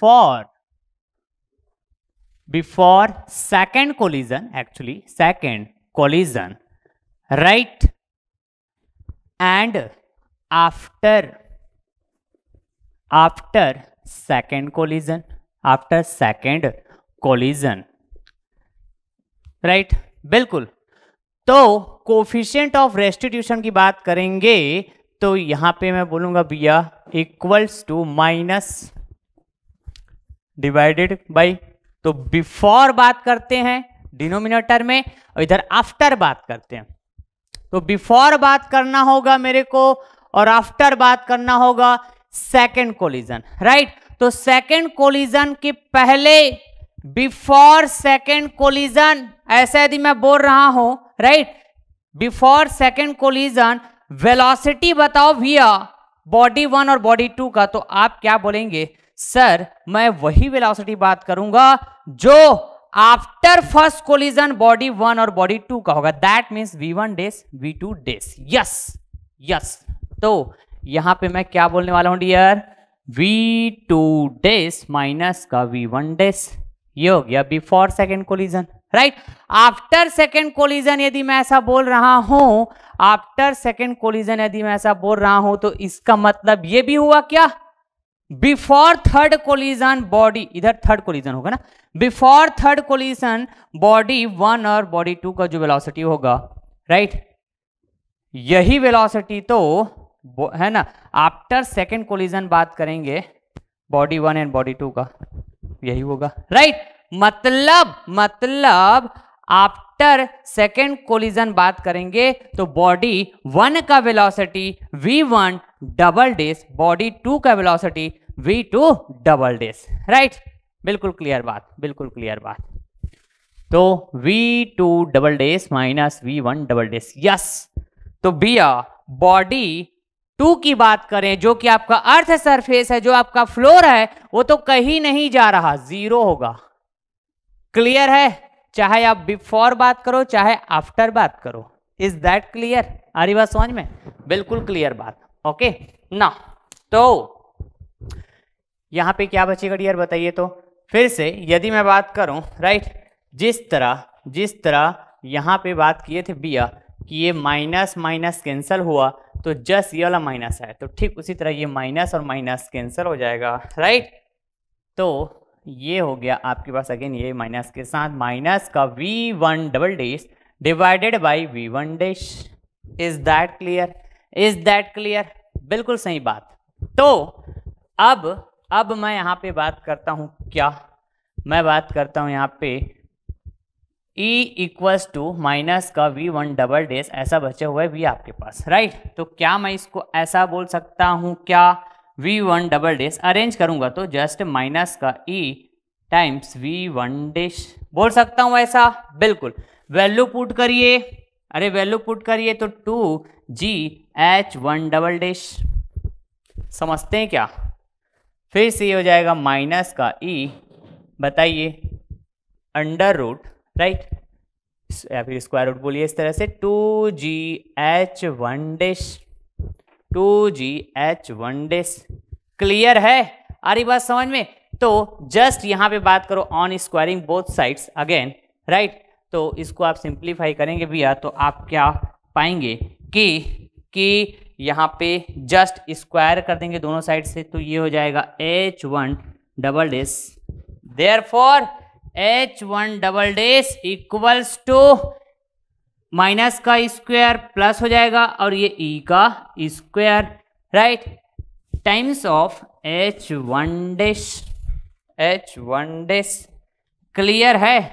before second collision, actually second collision, right, and after second collision, after second collision, right, बिल्कुल। तो कोफिशिएंट ऑफ रेस्टिट्यूशन की बात करेंगे तो यहां पे मैं बोलूंगा भैया equals to minus divided by, तो बिफोर बात करते हैं डिनोमिनेटर में और इधर आफ्टर बात करते हैं। तो बिफोर बात करना होगा मेरे को और आफ्टर बात करना होगा सेकंड कोलिजन, राइट। तो सेकंड कोलिजन के पहले बिफोर सेकंड कोलिजन, ऐसा यदि मैं बोल रहा हूं, right, before second collision velocity बताओ भैया बॉडी 1 और बॉडी 2 का, तो आप क्या बोलेंगे? सर मैं वही वेलोसिटी बात करूंगा जो आफ्टर फर्स्ट कोलिजन बॉडी 1 और बॉडी 2 का होगा, that means v1 dash v2 dash. Yes, तो यहां पे मैं क्या बोलने वाला हूं डियर? v2 डेज माइनस का v1 डेज, ये हो गया before second collision, right. After second collision यदि मैं ऐसा बोल रहा हूं, आफ्टर सेकंड कोलिजन यदि मैं ऐसा बोल रहा हूं, तो इसका मतलब ये भी हुआ क्या? बिफोर थर्ड कोलिजन बॉडी, इधर थर्ड कोलिजन होगा ना, बिफोर थर्ड कोलिजन बॉडी 1 और बॉडी 2 का जो वेलोसिटी होगा, राइट, यही वेलोसिटी तो है ना आफ्टर सेकंड कोलिजन बात करेंगे बॉडी 1 एंड बॉडी 2 का, यही होगा, राइट। मतलब आफ्टर सेकंड कोलिजन बात करेंगे तो बॉडी 1 का velocity v1 double days, body 2 का velocity v2 double dash, right. बिल्कुल क्लियर बात, बिल्कुल क्लियर बात। तो v2 double dash minus v1 double dash, yes. तो भैया बॉडी 2 की बात करें जो कि आपका अर्थ सरफेस है, जो आपका फ्लोर है, वो तो कहीं नहीं जा रहा, 0 होगा। क्लियर है? चाहे आप बिफोर बात करो चाहे आफ्टर बात करो। Is that clear? आ रही बात समझ में? बिल्कुल क्लियर बात। ओके ना, तो यहां पे क्या बचेगा डियर बताइए? तो फिर से यदि मैं बात करूं, राइट, जिस तरह यहां पे बात किए थे भैया कि ये माइनस माइनस कैंसिल हुआ, तो जस्ट ये वाला माइनस है, तो ठीक उसी तरह ये माइनस और माइनस कैंसिल हो जाएगा, राइट। तो ये हो गया आपके पास अगेन ये माइनस के साथ माइनस का v1 double dash divided by v1 dash. Is that clear? Is that clear? बिल्कुल सही बात। तो अब मैं यहां पे बात करता हूं क्या? मैं बात करता हूं यहां पे E इक्वल्स टू माइनस का v1 डबल डेश, ऐसा बचा हुआ है v आपके पास, राइट। तो क्या मैं इसको ऐसा बोल सकता हूं क्या? v1 डबल डेश अरेंज करूंगा तो जस्ट माइनस का e टाइम्स v1 डैश बोल सकता हूं ऐसा? बिल्कुल। वैल्यू पुट करिए, अरे वैल्यू पुट करिए तो 2gh1 डबल डैश, समझते हैं क्या? फिर से ये हो जाएगा माइनस का e, बताइए, अंडर रूट, राइट, या फिर स्क्वायर रूट बोलिए इस तरह से, 2gh1 dash, 2gh1 dash. Clear है? आ रही बात समझ में? तो जस्ट यहां पे बात करो on squaring both sides again, right. तो इसको आप सिंप्लीफाई करेंगे भैया तो आप क्या पाएंगे कि यहां पे जस्ट स्क्वायर कर देंगे दोनों साइड से, तो ये हो जाएगा h1 double dash, therefore h1 double dash equals to minus का स्क्वायर प्लस हो जाएगा और ये e का square, right, times of h1 dash, h1 dash. Clear है?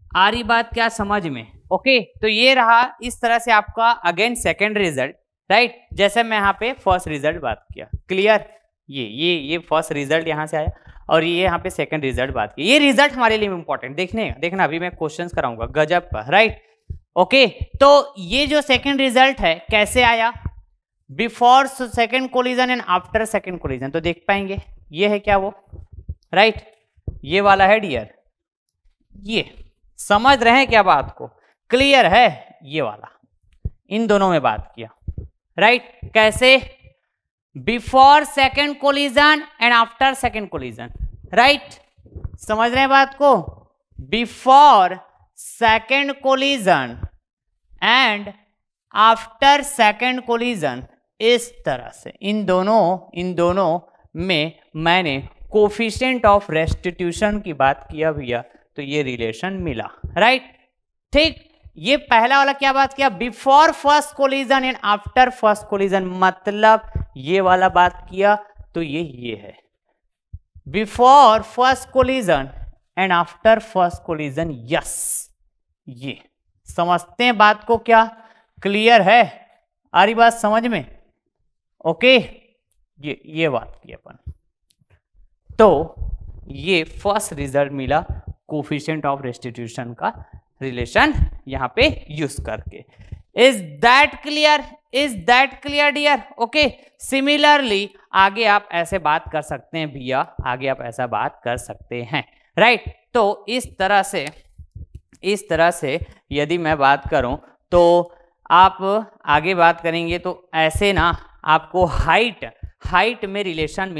आ रही बात क्या समझ में? ओके तो ये रहा इस तरह से आपका अगेन सेकंड रिजल्ट, राइट। जैसे मैं यहाँ पे फर्स्ट रिजल्ट बात किया, क्लियर। ये फर्स्ट रिजल्ट यहाँ से आया और ये यहाँ पे सेकंड रिजल्ट बात की। ये रिजल्ट हमारे लिए इंपॉर्टेंट देखना अभी मैं क्वेश्चंस कराऊंगा गजब का, राइट। ओके तो ये जो सेकंड रिजल्ट है कैसे आया, before second collision and after second collision, तो देख पाएंगे ये है क्या वो, राइट। ये वाला है डियर, ये समझ रहे हैं क्या बात को, क्लियर है। ये वाला इन दोनों में बात किया, राइट। कैसे, before second collision and after second collision, right. समझ रहे हैं बात को, before second collision and after second collision, इस तरह से इन दोनों में मैंने कोफिशिएंट ऑफ रेस्टिट्यूशन की बात किया भैया, तो ये रिलेशन मिला, राइट। ठीक, ये पहला वाला क्या बात किया, before first collision and after first collision, मतलब ये वाला बात किया, तो ये है before first collision and after first collision, yes. ये समझते हैं बात को, क्या क्लियर है, आ रही बात समझ में? ओके ये बात की अपन, तो ये फर्स्ट रिजल्ट मिला कोफिशिएंट ऑफ रेस्टिट्यूशन का रिलेशन यहां पे यूज करके। Is that clear dear? Okay similarly आगे आप ऐसे बात कर सकते हैं भैया, आगे आप ऐसा बात कर सकते हैं, राइट। तो इस तरह से यदि मैं बात करूं तो आप आगे बात करेंगे तो ऐसे ना आपको हाइट में रिलेशन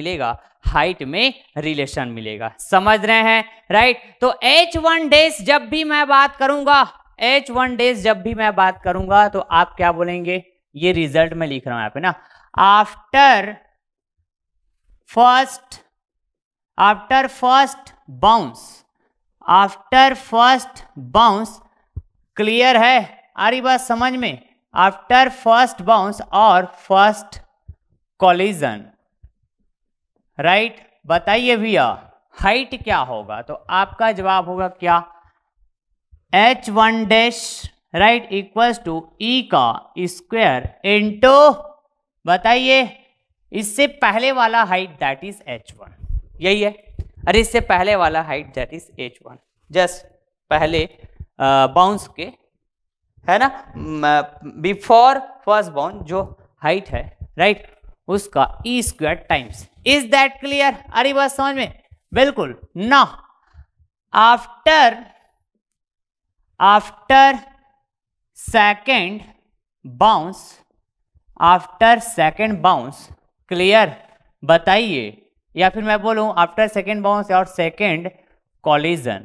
मिलेगा, समझ रहे हैं, राइट। तो H1 डेज जब भी मैं बात करूंगा तो आप क्या बोलेंगे, ये रिजल्ट में लिख रहा हूं यहाँ पे ना, आफ्टर फर्स्ट बाउंस, क्लियर है, आ रही बात समझ में, आफ्टर फर्स्ट बाउंस और फर्स्ट कोलिजन, राइट। बताइए भैया हाइट क्या होगा, तो आपका जवाब होगा क्या, H1 dash, right, equals to E का स्क्वायर इंटू, बताइए इससे पहले वाला हाइट दैट इज H1, यही है। अरे इससे पहले वाला height that is H1, just पहले बाउंस के, है ना, बिफोर फर्स्ट बाउंस जो हाइट है, राइट, उसका E square times. Is that clear? अरे बात समझ में, बिल्कुल ना। आफ्टर सेकंड बाउंस, क्लियर, बताइए, या फिर मैं बोलूं आफ्टर सेकंड बाउंस और सेकंड कोलिजन,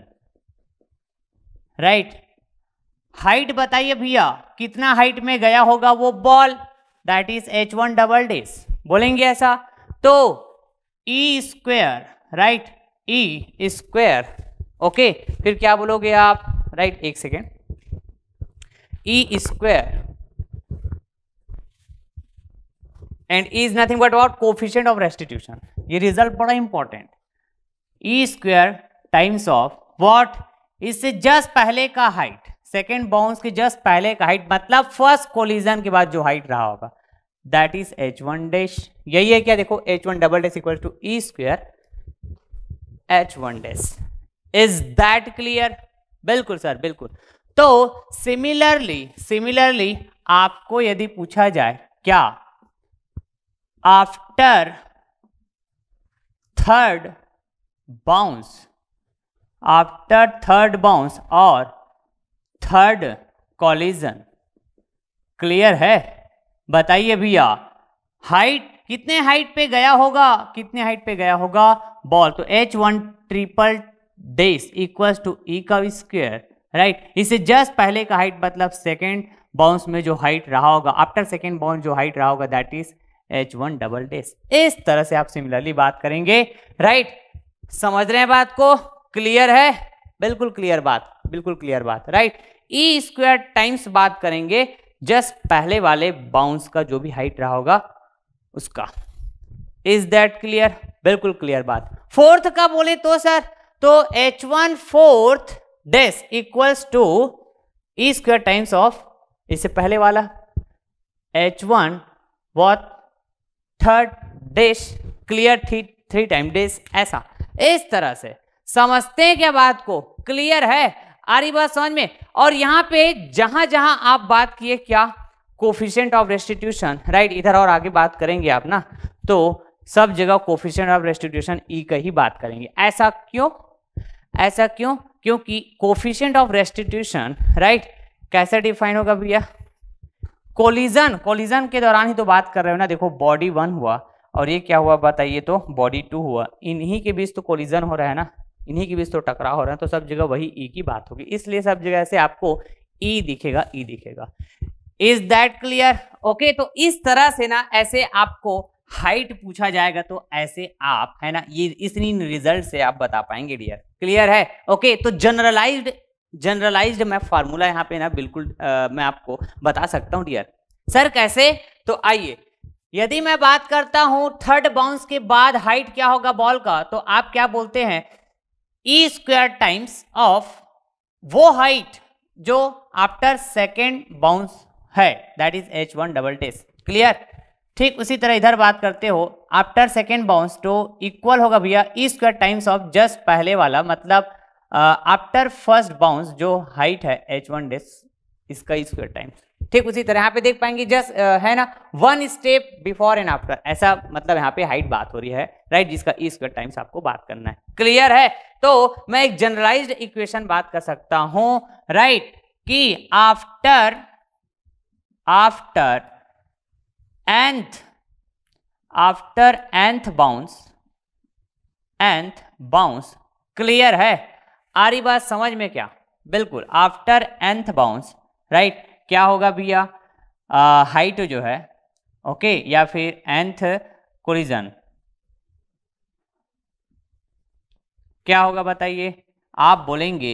राइट। हाइट बताइए भैया कितना हाइट में गया होगा वो ball, that is H1 double dash, बोलेंगे ऐसा, तो E square, right, E square, okay, फिर क्या बोलोगे आप, राइट, एक second, E square and E is nothing but what, coefficient of restitution, ये रिजल्ट बड़ा important, E square times of what, इससे जस्ट पहले का हाइट, सेकेंड बाउंस के जस्ट पहले का हाइट, मतलब फर्स्ट कोलिजन के बाद जो हाइट रहा होगा, दैट इज H1 डैश, यही है क्या, देखो H1 double dash equal to E square H1 dash. Is that clear? बिल्कुल सर, बिल्कुल। तो सिमिलरली आपको यदि पूछा जाए क्या, आफ्टर थर्ड बाउंस और थर्ड कोलिजन, क्लियर है, बताइए भैया हाइट कितने हाइट पे गया होगा बॉल, तो H1 triple dash equals to E का स्क्वायर, राइट, इससे जस्ट पहले का हाइट मतलब सेकेंड बाउंस में जो हाइट रहा होगा, आफ्टर सेकेंड बाउंस जो हाइट रहा होगा that is H1 double days. इस तरह से आप सिमिलरली बात करेंगे, राइट। समझ रहे हैं बात को, क्लियर है, बिल्कुल क्लियर बात, राइट। E स्क्वायर टाइम्स बात करेंगे जस्ट पहले वाले बाउंस का जो भी हाइट रहा होगा उसका। Is that clear? बिल्कुल क्लियर बात। फोर्थ का बोले तो सर, तो H1 fourth dash equals to E square times of, इससे पहले वाला h1 what third dash clear three time dash, ऐसा इस तरह से समझते हैं क्या बात को? क्लियर है? आ रही बात समझ में? और यहाँ पे जहां जहां आप बात किए क्या, कोफिशिएंट ऑफ रेस्टिट्यूशन, राइट, इधर और आगे बात करेंगे आप ना, तो सब जगह कोफिशिएंट ऑफ रेस्टिट्यूशन ई का ही बात करेंगे। ऐसा क्यों? ऐसा क्यों? क्योंकि कोफिशिएंट ऑफ रेस्टिट्यूशन, राइट, कैसे डिफाइन होगा भैया? कोलिजन के दौरान ही तो बात कर रहे हो ना। देखो बॉडी 1 हुआ और ये क्या हुआ बताइए, तो बॉडी 2 हुआ, इन्हीं के बीच तो कोलिजन हो रहा है ना, इन्हीं के बीच तो टकराव हो रहा है, तो सब जगह वही ई की बात होगी, इसलिए सब जगह से आपको ई दिखेगा, ई दिखेगा। Is that clear? ओके, तो इस तरह से ना ऐसे आपको हाइट पूछा जाएगा तो ऐसे आप, है ना, ये इस रिजल्ट से आप बता पाएंगे डियर। क्लियर है? ओके, तो जनरलाइज्ड मैं फार्मूला यहाँ पे ना बिल्कुल मैं आपको बता सकता हूँ डियर। सर कैसे? तो आइए, यदि मैं बात करता हूं थर्ड बाउंस के बाद हाइट क्या होगा बॉल का, तो आप क्या बोलते हैं, ई स्क्वायर टाइम्स ऑफ वो हाइट जो आफ्टर सेकेंड बाउंस है, that is h1 double dash. Clear? ठीक उसी तरह इधर बात करते हो, आफ्टर सेकेंड बाउंस तो इक्वल होगा भैया E square times of just पहले वाला, मतलब आफ्टर फर्स्ट बाउंस जो हाइट है h1 डेश, इसका ई स्क्वायर टाइम्स। ठीक उसी तरह यहाँ पे देख पाएंगे जस्ट है ना, 1 स्टेप बिफोर एंड आफ्टर, ऐसा मतलब यहाँ पे हाइट बात हो रही है, राइट, जिसका ई स्क्वायर टाइम्स आपको बात करना है। क्लियर है? तो मैं एक जनरलाइज्ड इक्वेशन बात कर सकता हूं, राइट, कि आफ्टर nth बाउंस, क्लियर है? आ रही बात समझ में क्या? बिल्कुल, आफ्टर nth बाउंस, राइट, क्या होगा भैया, हाइट जो है, ओके, या फिर nth कोलिजन क्या होगा बताइए? आप बोलेंगे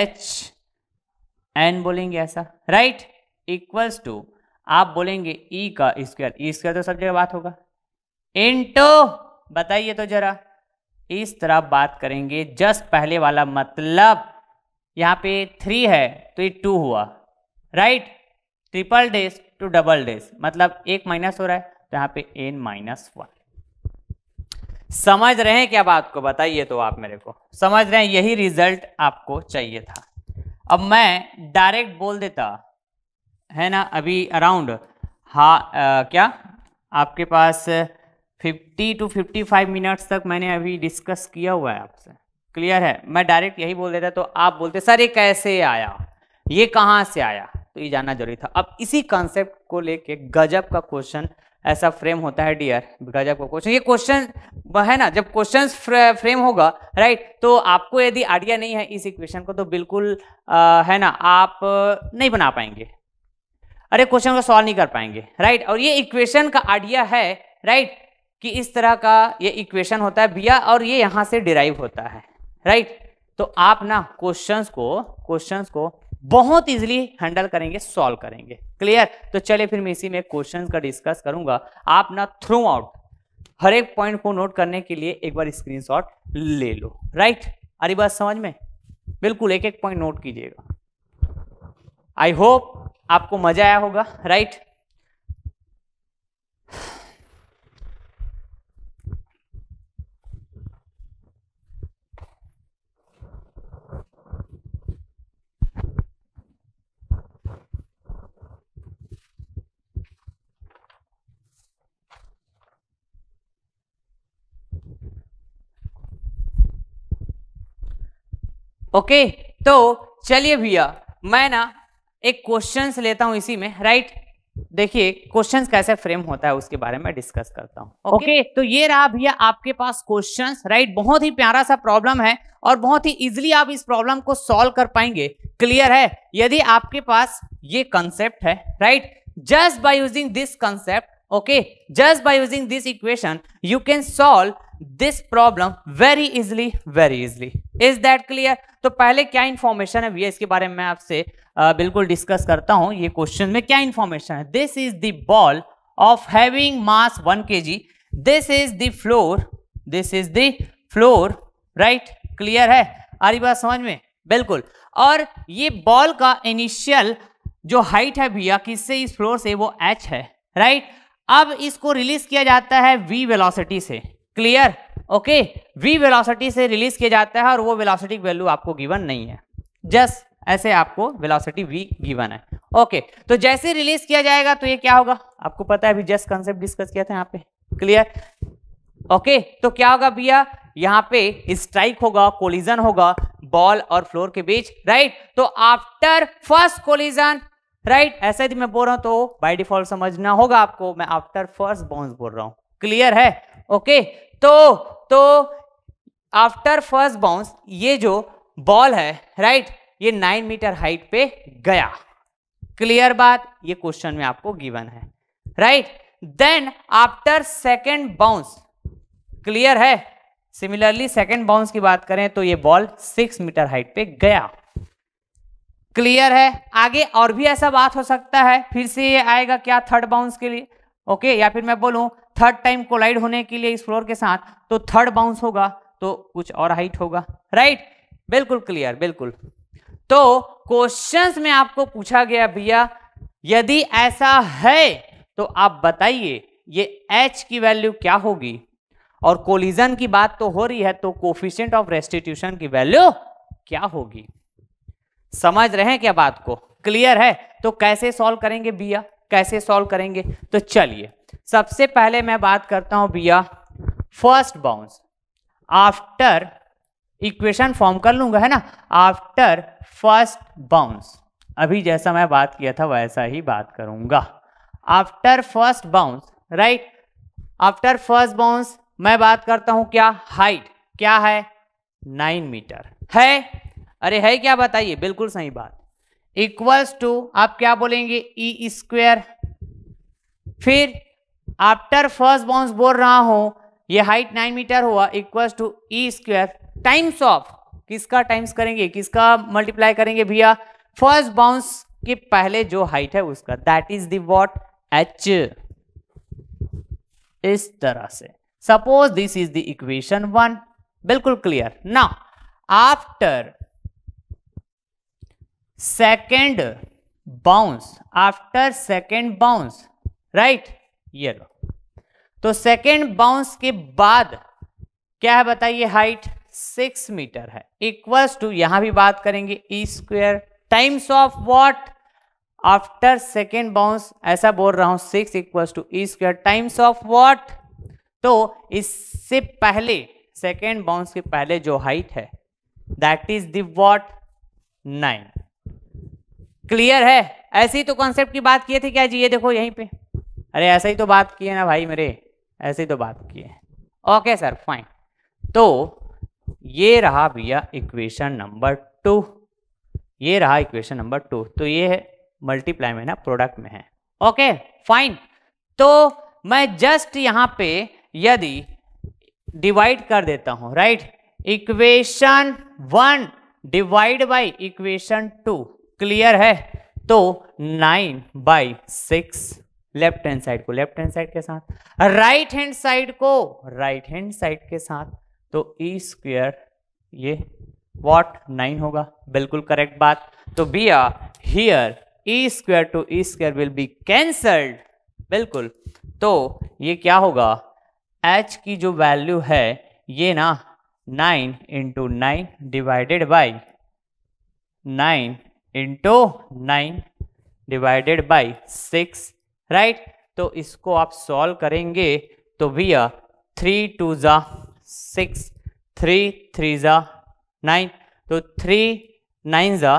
HN बोलेंगे ऐसा, राइट, इक्वल्स टू आप बोलेंगे ई का स्क्वायर, ई स्क्वायर तो सब जगह बात होगा, इनटू, बताइए तो जरा, इस तरह बात करेंगे जस्ट पहले वाला, मतलब यहाँ पे 3 है तो ये 2 हुआ, right, triple dash to double dash, मतलब एक माइनस हो रहा है तो यहाँ पे n-1। समझ रहे हैं क्या बात को? बताइए तो आप मेरे को, समझ रहे हैं? यही रिजल्ट आपको चाहिए था। अब मैं डायरेक्ट बोल देता, है ना, अभी अराउंड क्या आपके पास 50 to 55 मिनट्स तक मैंने अभी डिस्कस किया हुआ है आपसे। क्लियर है? मैं डायरेक्ट यही बोल देता तो आप बोलते सर ये कैसे आया, ये कहाँ से आया, तो ये जानना जरूरी था। अब इसी कॉन्सेप्ट को लेके गजब का क्वेश्चन ऐसा फ्रेम होता है डियर, गजब का क्वेश्चन, ये क्वेश्चन है ना, जब क्वेश्चन फ्रेम होगा, राइट, तो आपको यदि आइडिया नहीं है इस इक्वेशन को तो बिल्कुल है ना, आप नहीं बना पाएंगे, अरे क्वेश्चन को सॉल्व नहीं कर पाएंगे, राइट। और ये इक्वेशन का आइडिया है, राइट, कि इस तरह का ये इक्वेशन होता है भैया और ये यहां से डिराइव होता है, राइट। तो आप ना क्वेश्चंस को बहुत इजीली हैंडल करेंगे, सॉल्व करेंगे। क्लियर? तो चलिए फिर मैं इसी में क्वेश्चंस का डिस्कस करूंगा। आप ना थ्रू आउट हर एक पॉइंट को नोट करने के लिए एक बार स्क्रीनशॉट ले लो, राइट। अरे बात समझ में? बिल्कुल एक एक पॉइंट नोट कीजिएगा। आई होप आपको मजा आया होगा, राइट। ओके, तो चलिए भैया मैं ना एक क्वेश्चंस लेता हूं इसी में, राइट। देखिए क्वेश्चंस कैसे फ्रेम होता है उसके बारे में डिस्कस करता हूं। ओके, तो ये रहा भैया आपके पास क्वेश्चंस, राइट। बहुत ही प्यारा सा प्रॉब्लम है और बहुत ही इजीली आप इस प्रॉब्लम को सॉल्व कर पाएंगे। क्लियर है? यदि आपके पास ये कंसेप्ट है, right, just by using this concept, okay, just by using this equation you can solve this problem very easily, very easily. Is that clear? तो पहले क्या इंफॉर्मेशन है भैया इसके बारे में मैं आपसे बिल्कुल डिस्कस करता हूं। ये क्वेश्चन में क्या इंफॉर्मेशन है? This is the ball of having mass 1 kg, this is the floor, this is the floor, right. Clear है? आ रही बात समझ में? बिल्कुल। और ये बॉल का इनिशियल जो हाइट है भैया किससे, इस फ्लोर से, वो h है, राइट। अब इसको रिलीज किया जाता है v वेलोसिटी से, क्लियर, ओके, v वेलोसिटी से रिलीज किया जाता है और वो वेलोसिटी वैल्यू आपको गिवन नहीं है, जस्ट ऐसे आपको वेलोसिटी v गिवन है, ओके। तो जैसे रिलीज किया जाएगा तो ये क्या होगा, आपको पता है, अभी जस्ट कंसेप्ट डिस्कस किया था यहाँ पे, क्लियर, ओके। तो क्या होगा भैया, यहाँ पे स्ट्राइक होगा, कोलिजन होगा बॉल और फ्लोर के बीच, राइट। तो आफ्टर फर्स्ट कोलिजन, राइट, ऐसे यदि मैं बोल रहा हूं तो बाय डिफॉल्ट समझना होगा आपको, मैं आफ्टर फर्स्ट बाउंस बोल रहा हूं, क्लियर है, ओके। तो आफ्टर फर्स्ट बाउंस ये जो बॉल है, राइट, ये 9 मीटर हाइट पे गया, क्लियर बात, ये क्वेश्चन में आपको गिवन है, right. Then after second bounce, clear है, सिमिलरली सेकेंड बाउंस की बात करें तो ये बॉल 6 मीटर हाइट पे गया, क्लियर है। आगे और भी ऐसा बात हो सकता है, फिर से ये आएगा क्या, थर्ड बाउंस के लिए, ओके, या फिर मैं बोलूं थर्ड टाइम कोलाइड होने के लिए इस फ्लोर के साथ, तो थर्ड बाउंस होगा तो कुछ और हाइट होगा, राइट, बिल्कुल क्लियर, बिल्कुल। तो क्वेश्चंस में आपको पूछा गया भैया यदि ऐसा है तो आप बताइए ये h की वैल्यू क्या होगी, और कोलिजन की बात तो हो रही है तो कोफिशिएंट ऑफ रेस्टिट्यूशन की वैल्यू क्या होगी, समझ रहे हैं क्या बात को, क्लियर है। तो कैसे सॉल्व करेंगे भैया, कैसे सॉल्व करेंगे, तो चलिए सबसे पहले मैं बात करता हूं भैया first bounce, after equation form कर लूंगा, है ना, आफ्टर फर्स्ट बाउंस, अभी जैसा मैं बात किया था वैसा ही बात करूंगा, after first bounce, right, after first bounce मैं बात करता हूं क्या, हाइट क्या है, 9 मीटर है, अरे है क्या बताइए, बिल्कुल सही बात, इक्वल्स टू आप क्या बोलेंगे, ई स्क्वायर, फिर आफ्टर फर्स्ट बाउंस बोल रहा हूं ये हाइट 9 मीटर हुआ, equals to E square times of, किसका टाइम्स करेंगे, किसका मल्टीप्लाई करेंगे भैया, फर्स्ट बाउंस के पहले जो हाइट है उसका, that is the what, H, इस तरह से। Suppose this is the equation 1, बिल्कुल clear. Now after second bounce, after second bounce, right, ये लो, तो सेकेंड बाउंस के बाद क्या है बताइए, हाइट 6 मीटर है, इक्वल्स टू यहां भी बात करेंगे E square times of what, after second bounce ऐसा बोल रहा हूं 6 equals to E square times of what, तो इससे पहले सेकेंड बाउंस के पहले जो हाइट है that is the what, 9, clear है। ऐसे ही तो कॉन्सेप्ट की बात किए थे क्या जी, ये देखो यहीं पे, अरे ऐसा ही तो बात किए ना भाई मेरे, ऐसे ही तो बात किए, ओके सर फाइन। तो ये रहा भैया इक्वेशन नंबर 2, ये रहा इक्वेशन नंबर 2, तो ये है मल्टीप्लाई में ना, प्रोडक्ट में है, ओके फाइन। तो मैं जस्ट यहां पे यदि डिवाइड कर देता हूं, right, equation 1 divide by equation 2, clear है, तो 9/6, लेफ्ट हैंड साइड को लेफ्ट हैंड साइड के साथ, राइट हैंड साइड को राइट हैंड साइड के साथ, तो ई स्क्वायर ये व्हाट 9 होगा, बिल्कुल करेक्ट बात। तो भैया here E square to E square will be cancelled, बिल्कुल, तो ये क्या होगा, h की जो वैल्यू है ये ना 9 × 9 divided by 9 × 9 divided by 6, right. तो इसको आप सॉल्व करेंगे तो भैया 3 2 जा 6, 3 3 जा 9, तो 3 9 जा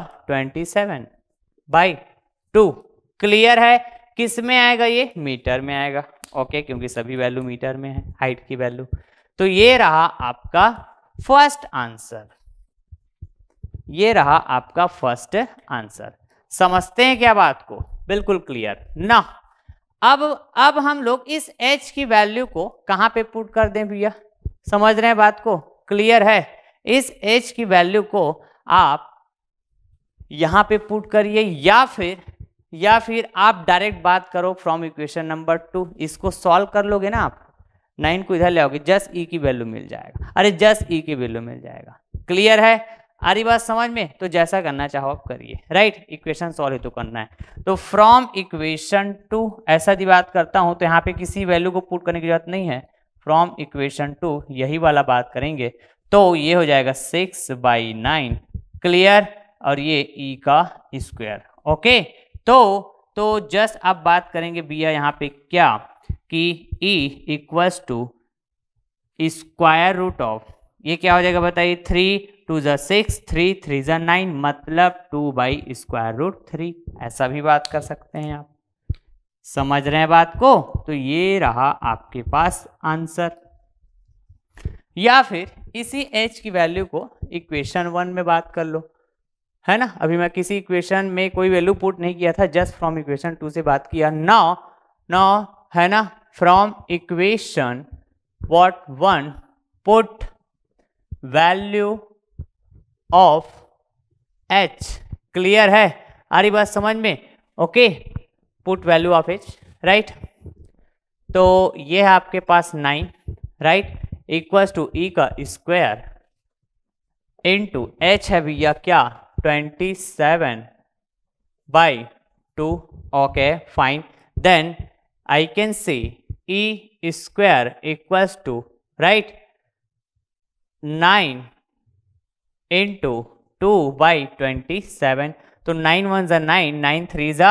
27/2, क्लियर है। किस में आएगा ये, मीटर में आएगा, ओके, क्योंकि सभी वैल्यू मीटर में है, हाइट की वैल्यू। तो ये रहा आपका फर्स्ट आंसर, ये रहा आपका फर्स्ट आंसर। समझते हैं क्या बात को, बिल्कुल क्लियर ना। अब हम लोग इस h की वैल्यू को कहां पे पुट कर दें भैया, समझ रहे हैं बात को, क्लियर है। इस h की वैल्यू को आप यहां पे पुट करिए, या फिर आप डायरेक्ट बात करो फ्रॉम इक्वेशन नंबर 2, इसको सॉल्व कर लोगे ना आप, 9 को इधर ले आओगे, जस्ट ई की वैल्यू मिल जाएगा, अरे जस्ट ई की वैल्यू मिल जाएगा, क्लियर है। आ रही बात समझ में? तो जैसा करना चाहो आप करिए, राइट। इक्वेशन सॉल्व तो करना है, तो फ्रॉम इक्वेशन टू ऐसा यदि बात करता हूं तो यहाँ पे किसी वैल्यू को पुट करने की जरूरत नहीं है, फ्रॉम इक्वेशन टू यही वाला बात करेंगे, तो ये हो जाएगा 6/9, क्लियर, और ये ई का स्क्वायर, ओके। तो जस्ट अब बात करेंगे भैया यहाँ पे क्या कि E equals to square root of, ये क्या हो जाएगा बताइए, 3 2 × 6, 3 3 × 9, मतलब 2/√3, ऐसा भी बात कर सकते हैं आप, समझ रहे हैं बात को? तो ये रहा आपके पास आंसर। या फिर इसी h की वैल्यू को इक्वेशन 1 में बात कर लो, है ना। अभी मैं किसी इक्वेशन में कोई वैल्यू पुट नहीं किया था, जस्ट फ्रॉम इक्वेशन 2 से बात किया। नाउ है ना, from equation what 1 put value of h, clear है, आ रही बात समझ में? Okay, put value of h, right. तो ये है आपके पास 9, राइट, इक्वल्स टू ई का स्क्वायर इनटू h है भैया क्या 27/2, okay fine. Then I can see E square equals to, right, 9 into 2/27, तो 9 1 = 9, 9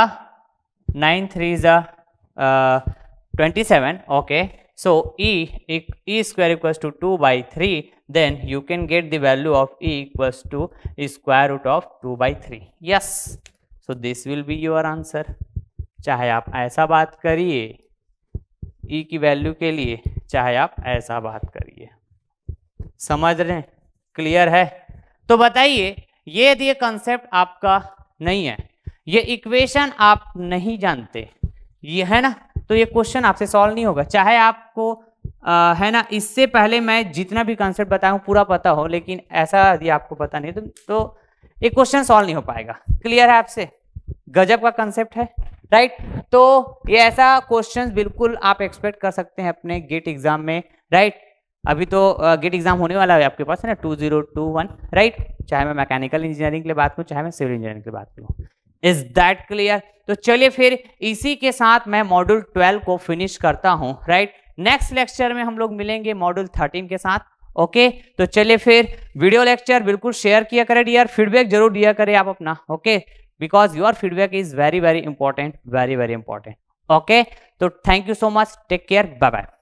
3 = 27, okay. So e square equals to 2/3, then you can get the value of e equals to square root of 2/3. Yes, so this will be your answer. चाहे आप ऐसा बात करिए e की value के लिए, चाहे आप ऐसा बात करिए, समझ रहे हैं? क्लियर है? तो बताइए, ये यदि ये कंसेप्ट आपका नहीं है, ये इक्वेशन आप नहीं जानते, ये है ना, तो ये क्वेश्चन आपसे सॉल्व नहीं होगा, चाहे आपको है ना इससे पहले मैं जितना भी कंसेप्ट बताऊं पूरा पता हो, लेकिन ऐसा यदि आपको पता नहीं तो ये क्वेश्चन सॉल्व नहीं हो पाएगा। क्लियर है आपसे? गजब का कंसेप्ट है, राइट। तो ये ऐसा क्वेश्चन बिल्कुल आप एक्सपेक्ट कर सकते हैं अपने गेट एग्जाम में, राइट। अभी तो गेट एग्जाम होने वाला है आपके पास, है ना, 2021, राइट। चाहे मैं मैकेनिकल इंजीनियरिंग के लिए बात करूं, चाहे मैं सिविल इंजीनियरिंग के लिए बात करूं। Is that clear? तो चलिए फिर इसी के साथ मैं मॉड्यूल 12 को फिनिश करता हूं, राइट। नेक्स्ट लेक्चर में हम लोग मिलेंगे मॉड्यूल 13 के साथ, ओके। तो चलिए फिर वीडियो लेक्चर बिल्कुल शेयर किया करें डियर, फीडबैक जरूर दिया करें आप अपना, okay, because your feedback is very very important, very very important, okay. तो thank you so much, take care, bye bye.